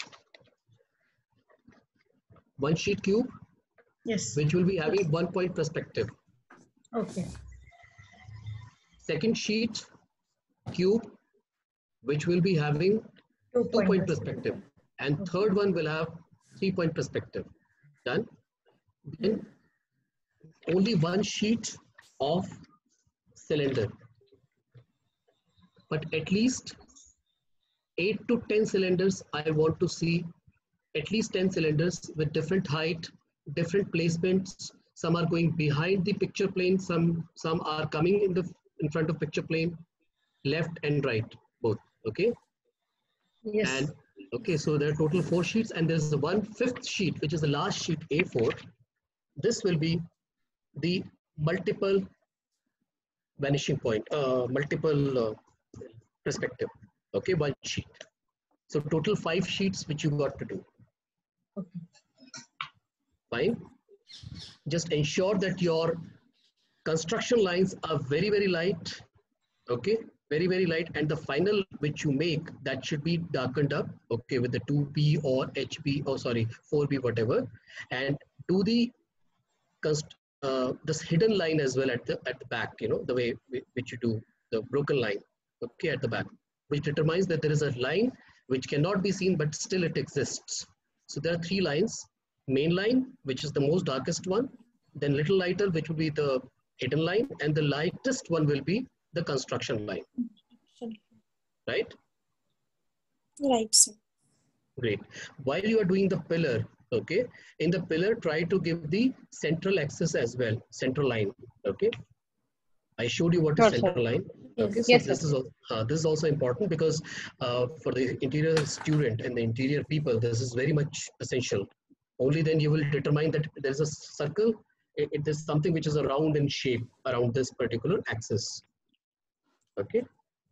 One sheet cube. Yes. Which will be having one point perspective. Okay. Second sheet cube, which will be having two, two point, point perspective. And okay. Third one will have three point perspective. Done. Then only one sheet of cylinder. But at least eight to ten cylinders, I want to see at least ten cylinders with different height, different placements. Some are going behind the picture plane, some, some are coming in the in front of picture plane, left and right, both, okay? Yes. And okay, so there are total four sheets, and there's the one fifth sheet, which is the last sheet, A four. This will be the multiple vanishing point, uh, multiple uh, perspective, okay, one sheet. So total five sheets which you got to do. Okay. Fine. Just ensure that your construction lines are very, very light, okay, very, very light, and the final which you make, that should be darkened up, okay, with the two B or H B, or sorry, four B, whatever, and do the uh, this hidden line as well at the at the back, you know, the way which you do the broken line, okay, at the back, which determines that there is a line which cannot be seen, but still it exists. So there are three lines: main line, which is the most darkest one, then little lighter, which will be the hidden line, and the lightest one will be the construction line. Right? Right, sir. Great. While you are doing the pillar, okay, in the pillar, try to give the central axis as well, central line, okay? I showed you what is central line. Okay, so yes, this sir. is uh, this is also important because uh, for the interior student and the interior people, this is very much essential. Only then you will determine that there is a circle. It, it is something which is a round in shape around this particular axis. Okay.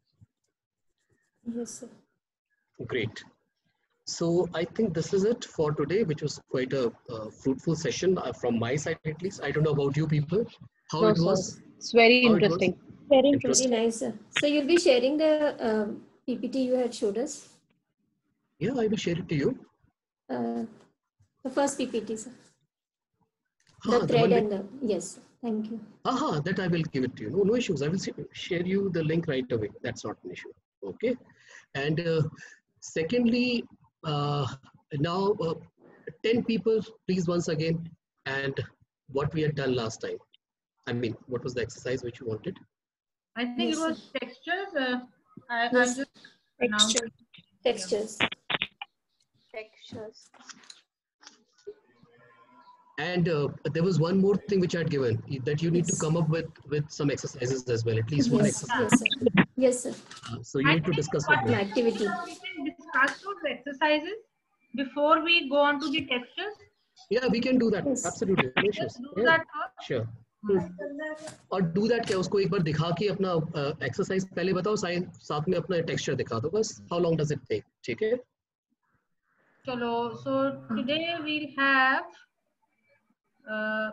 Yes, sir. Great. So I think this is it for today, which was quite a uh, fruitful session uh, from my side at least. I don't know about you people, how No, it sir. was. It's very How interesting. Very interesting. Very nice, sir. So you'll be sharing the um, P P T you had showed us? Yeah, I will share it to you. Uh, the first P P T, sir. The Ah, thread the and the, yes, thank you. Aha, that I will give it to you. No, no issues. I will share you the link right away. That's not an issue. Okay. And uh, secondly, uh, now uh, ten people, please, once again, and what we had done last time. I mean, what was the exercise which you wanted? I think Yes, it was sir. textures. Uh, I, Yes. I just Texture. Textures. Textures. And uh, there was one more thing which I had given, that you need yes. to come up with with some exercises as well, at least yes. one exercise. Yes, sir. Yes, sir. Uh, so you I need to discuss what with activity. We can discuss those exercises before we go on to the textures. Yeah, we can do that. Yes. Absolutely. No issues. Do yeah. that first. Sure. और do that क्या उसको एक बार दिखा के अपना exercise uh, पहले बताओ, साथ में अपना टेक्सचर दिखा दो बस. How long does it take? ठीक है. चलो, so today we'll have uh,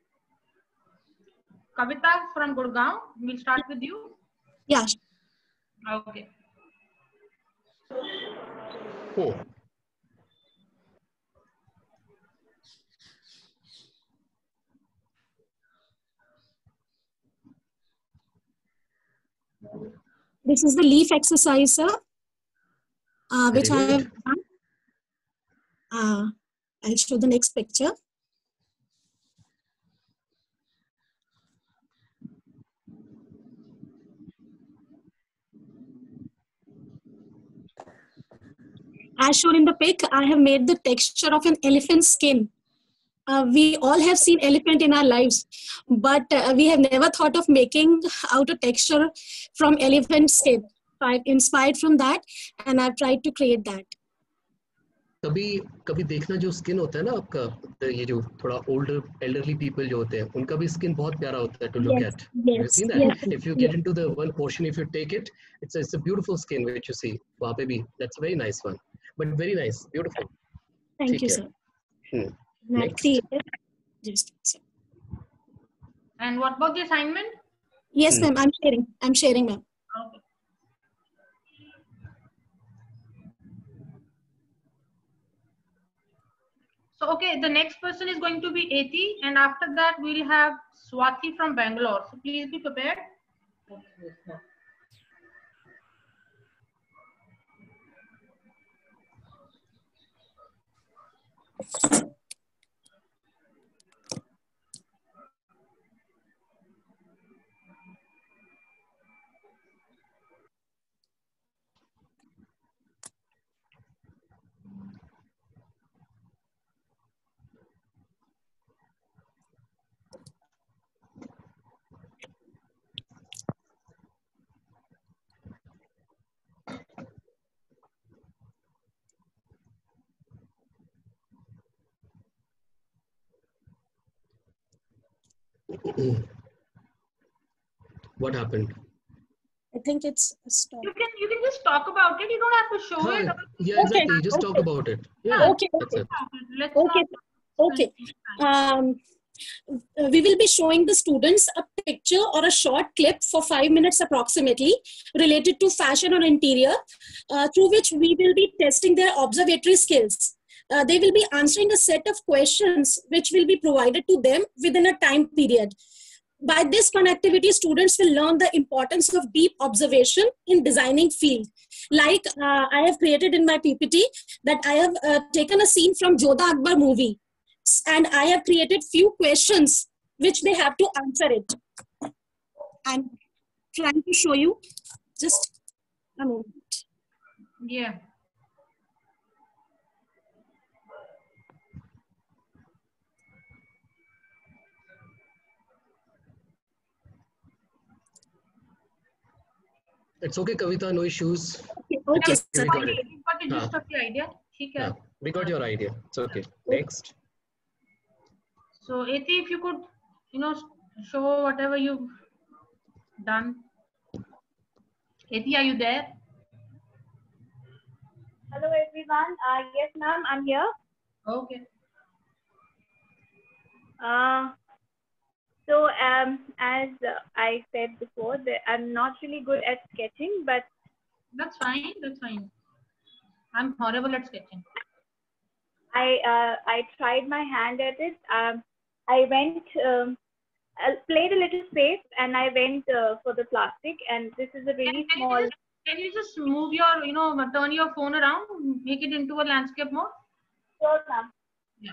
Kavita from Gurgaon. We'll start with you. Yeah. Okay. Oh. This is the leaf exercise, sir, uh, which I have done. Uh, I'll show the next picture. As shown in the pic, I have made the texture of an elephant's skin. Uh, we all have seen elephant in our lives, but uh, we have never thought of making out a texture from elephant skin. So I'm inspired from that, and I've tried to create that. कभी कभी देखना जो skin होता है ना आपका, ये जो थोड़ा older elderly people जो होते हैं, उनका भी स्किन बहुत प्यारा होता है to look yes, at. Yes, You've seen that? Yes, if you get yes. into the one portion, if you take it, it's a, it's a beautiful skin which you see. वहाँ पे भी, that's a very nice one. But very nice, beautiful. Thank ठीक you, है. sir. Hmm. Next. Just, sir. And what about the assignment? Yes, ma'am. I'm sharing. I'm sharing, ma'am. Okay. So, okay, the next person is going to be Eti, and after that we'll have Swati from Bangalore. So, please be prepared. What happened? I think it's a stop. You can you can just talk about it. You don't have to show Hi. it. Yeah, exactly. Okay. Just okay. talk about it. Yeah. Okay. That's Okay. it. Let's Okay. not Okay. Um, we will be showing the students a picture or a short clip for five minutes approximately related to fashion or interior, uh, through which we will be testing their observatory skills. Uh, they will be answering a set of questions which will be provided to them within a time period. By this fun activity, students will learn the importance of deep observation in designing field. Like uh, I have created in my P P T that I have uh, taken a scene from Jodha Akbar movie, and I have created few questions which they have to answer it. I'm trying to show you. Just a moment. Yeah. It's okay, Kavita, no issues. Okay, okay. We got it. You got the gist of the idea. Yeah, we got your idea. It's okay. Next. So, Eti, if you could, you know, show whatever you've done. Eti, are you there? Hello, everyone. Uh, yes, ma'am, I'm here. Okay. Uh, so, um, as uh, I said before, that I'm not really good at sketching, but that's fine. That's fine. I'm horrible at sketching. I uh, I tried my hand at it. Um, I went, um, I played a little safe, and I went uh, for the plastic. And this is a really can, can small. You just, can you just move your, you know, turn your phone around, make it into a landscape mode? Sure, ma'am. Yeah.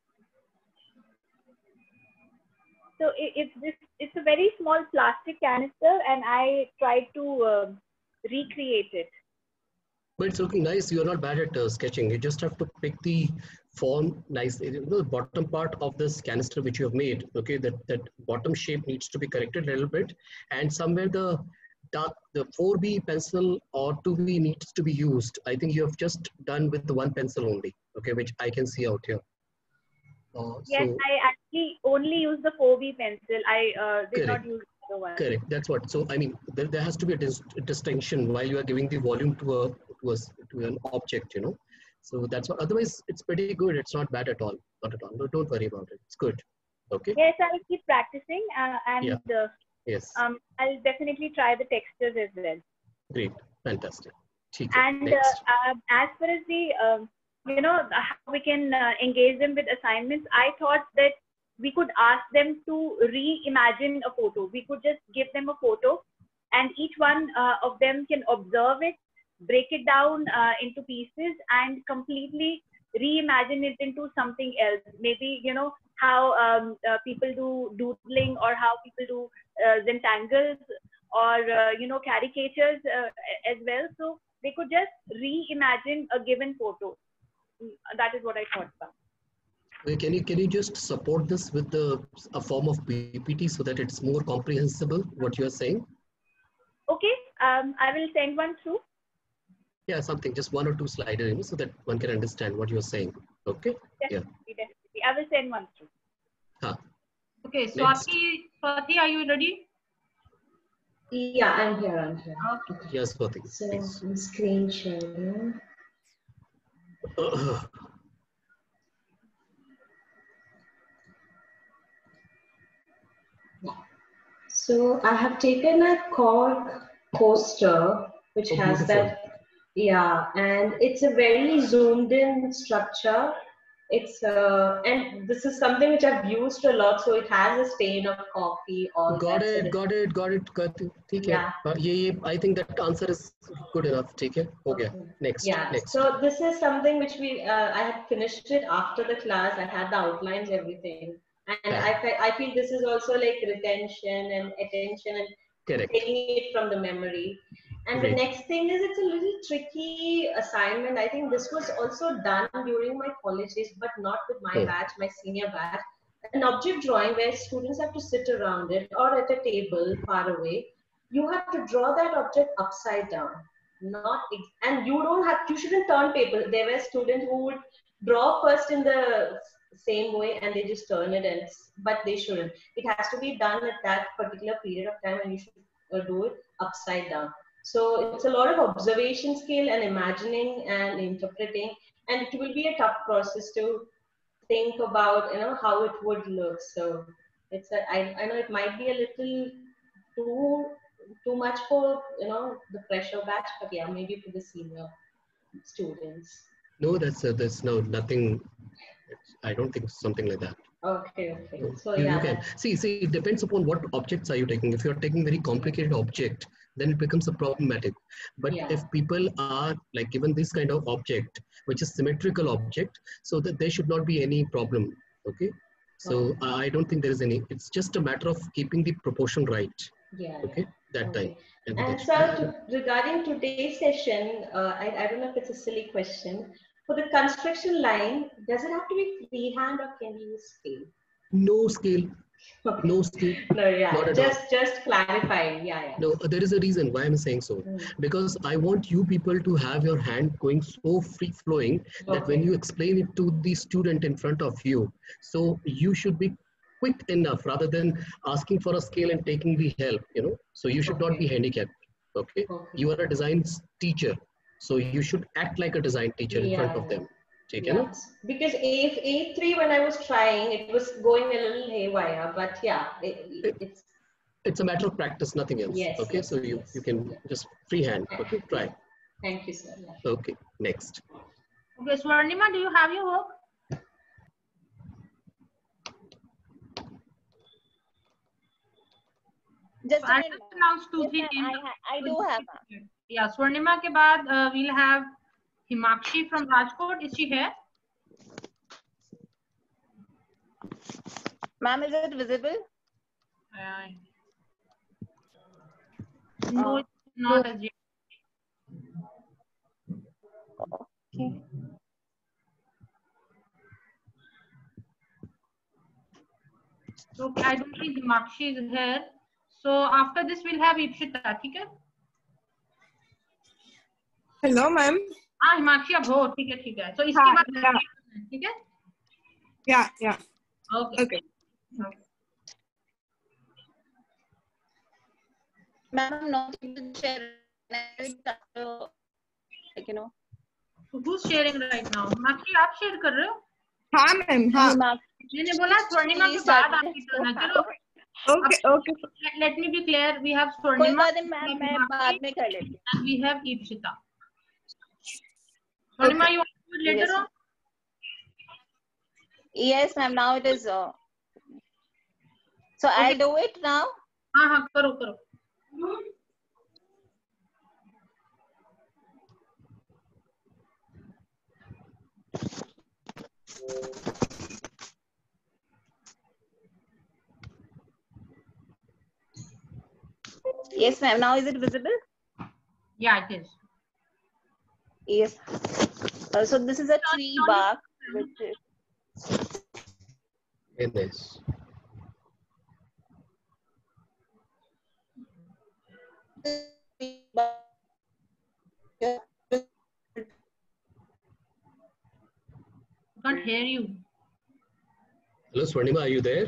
So it, it's this. It's a very small plastic canister, and I tried to uh, recreate it. But it's looking nice. You're not bad at uh, sketching. You just have to pick the form nicely. You know, the bottom part of this canister which you have made, okay, that, that bottom shape needs to be corrected a little bit. And somewhere the dark, the four B pencil or two B needs to be used. I think you have just done with the one pencil only, okay, which I can see out here. Uh, yes, so, I actually only use the four B pencil. I uh, did correct. not use the other one. Correct. That's what. So I mean, there, there has to be a dis distinction while you are giving the volume to a to a to an object, you know. So that's what. Otherwise, it's pretty good. It's not bad at all. Not at all. No, don't worry about it. It's good. Okay. Yes, I will keep practicing, uh, and Yeah. uh, Yes. um, I'll definitely try the textures as well. Great. Fantastic. ठीक है, And uh, next. uh, as far as the um, you know how we can uh, engage them with assignments, I thought that we could ask them to reimagine a photo. We could just give them a photo, and each one uh, of them can observe it, break it down uh, into pieces, and completely reimagine it into something else. Maybe, you know, how um, uh, people do doodling, or how people do uh, Zentangles, or uh, you know, caricatures uh, as well. So they could just reimagine a given photo. That is what I thought about. Wait, Can you can you just support this with the a form of P P T so that it's more comprehensible what you are saying? Okay, um, I will send one through. Yeah, something, just one or two sliders, you know, so that one can understand what you're saying. Okay. Yeah. Definitely, definitely. I will send one through. Huh. Okay, Next. Swati, Swati, are you ready? Yeah, I'm here. I'm here. Okay. Yes, Swati. So I'm screen sharing. So I have taken a cork poster which Oh, has beautiful. that, yeah, and it's a very zoomed in structure. It's uh, and this is something which I've used a lot, so it has a stain of coffee. All Got that, so it, that- got it, got it, got it. ठीक है. Yeah. Uh, ये ये I think that answer is good enough. ठीक है, हो गया. Next, Yeah, next. so this is something which we, uh, I had finished it after the class. I had the outlines, everything. And I, fe- I feel this is also like retention and attention and Correct. taking it from the memory. And Great. the next thing is it's a little tricky assignment. I think this was also done during my college days, but not with my Hmm. batch, my senior batch. An object drawing where students have to sit around it or at a table far away. You have to draw that object upside down. Not ex- and you don't have you shouldn't turn paper. There were students who would draw first in the same way and they just turn it, and but they shouldn't. It has to be done at that particular period of time, and you should uh, do it upside down. So it's a lot of observation skill and imagining and interpreting, and it will be a tough process to think about, you know, how it would look. So it's a, I, I know it might be a little too too much for, you know, the fresher batch, but yeah, maybe for the senior students. No, that's uh, that's no nothing. I don't think something like that. Okay, okay. So you, yeah, you can that- see see it depends upon what objects are you taking. If you're taking very complicated object, then it becomes a problematic. But Yeah. if people are like given this kind of object which is symmetrical object, so that there should not be any problem. Okay, so uh, I don't think there is any. It's just a matter of keeping the proportion right. yeah. Okay, that Okay. time. And And that- so to, regarding today's session, uh, I, I don't know if it's a silly question. For the construction line, does it have to be freehand or can we use scale? no scale. Okay. No scale. No, yeah, Not at just all. just clarifying. Yeah, yeah. No, there is a reason why I'm saying so. Mm. Because I want you people to have your hand going so free flowing that when Okay. you explain it to the student in front of you, so you should be quick enough rather than asking for a scale and taking the help, you know. So you should not be handicapped. Okay. Okay. You are a design teacher. So you should act like a design teacher in front Yeah, of them. ठीक है Yeah, ना? because A A three when I was trying, it was going a little haywire, but yeah, it, it's It's a matter of practice, nothing else. Yes, Okay. yes, So you, yes. you can just freehand. Okay. Try. Thank you, sir. Yeah. Okay. Next. Okay, Swarnima, do you have your work? Just So a I'll minute. just announce two, Yes, three ma'am, names. I, ha- I do have. ma'am. Yeah, Swarnima ke baad uh, we'll have Himakshi from Rajkot. Is she here? Ma'am, is it visible? Uh, no, it's not as yet. Okay. Okay, I don't think Himakshi is here. So after this, we'll have Ipshita. Okay? Hello, ma'am. हाँ हिमाक्षी अब हो ठीक है ठीक है. So इसके बाद ठीक है? Yeah, yeah. Okay. Okay. Ma'am, I'm not able to share. Like, you know. So who's sharing right now? Himakshi आप share कर रहे हो? हाँ मैम हाँ. मैंने बोला स्वर्णिमा के बाद आपकी turn है. चलो. Okay, okay. Let, let me be clear. We have कोई Swarnima. बात नहीं मैम मैं बाद में कर लेती हूँ. And we have Ipshita. Swarnima, you want to do it later Yes. on? Yes, ma'am. Now it is. Uh... So Okay. I'll do it now. हाँ हाँ करो करो. Yes, ma'am. Now is it visible? Yeah, it is. Yes. Uh, so this is a tree bark, which is Very nice. Can't hear you. Hello, Swarnima, are you there?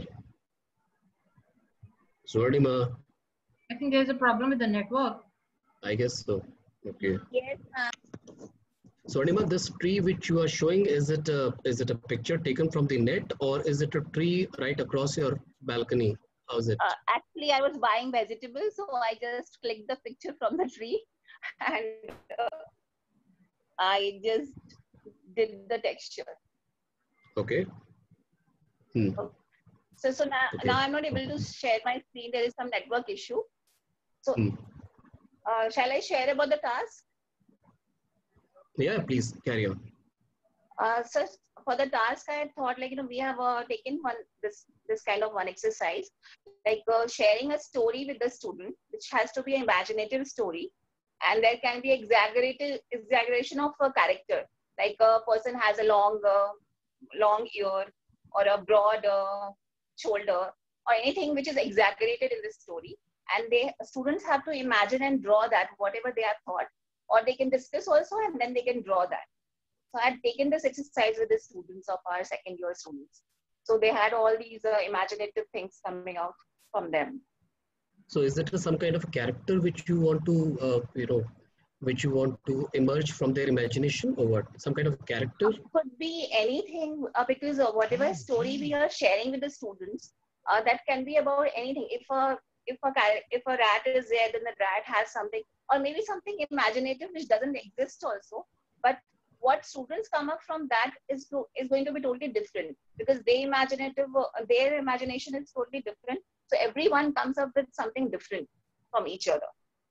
Swarnima, I think there's a problem with the network. I guess so. Okay. Yes, ma'am. Swarnima, this tree which you are showing, is it a, is it a picture taken from the net, or is it a tree right across your balcony? How's it? Uh, actually, I was buying vegetables, so I just clicked the picture from the tree, and uh, I just did the texture. Okay. Hmm. So, so now, Okay. now I'm not able to share my screen. There is some network issue. So, Hmm. uh, shall I share about the task? Yeah, please carry on. Uh, so for the task, I had thought like, you know, we have uh, taken one, this, this kind of one exercise, like uh, sharing a story with the student, which has to be an imaginative story. And there can be exaggerated exaggeration of a character. Like a person has a long, uh, long ear or a broad uh, shoulder or anything which is exaggerated in the story. And they students have to imagine and draw that, whatever they have thought, or they can discuss also and then they can draw that. So I had taken this exercise with the students of our second year students. So they had all these uh, imaginative things coming out from them. So is it a, some kind of a character which you want to, uh, you know, which you want to emerge from their imagination, or what? Some kind of character? Could be anything uh, because uh, whatever story we are sharing with the students, uh, that can be about anything. If a if a if a rat is there, then the rat has something, or maybe something imaginative which doesn't exist also. But what students come up from that is to, is going to be totally different because they imaginative uh, their imagination is totally different. So everyone comes up with something different from each other.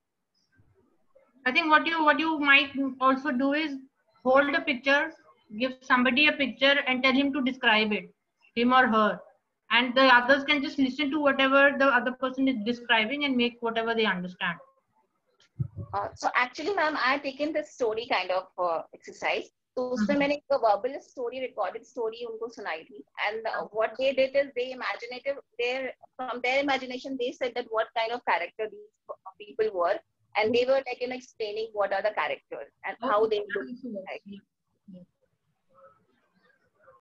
I think what you what you might also do is hold a picture, give somebody a picture and tell him to describe it, him or her. And the others can just listen to whatever the other person is describing and make whatever they understand. Uh, so actually, ma'am, I had taken this story kind of uh, exercise. So उसमें मैंने एक verbal story, recorded story उनको सुनाई थी. And uh, what they did is they imaginative, their from their imagination they said that what kind of character these people were, and they were like you know explaining what are the characters and how they look like.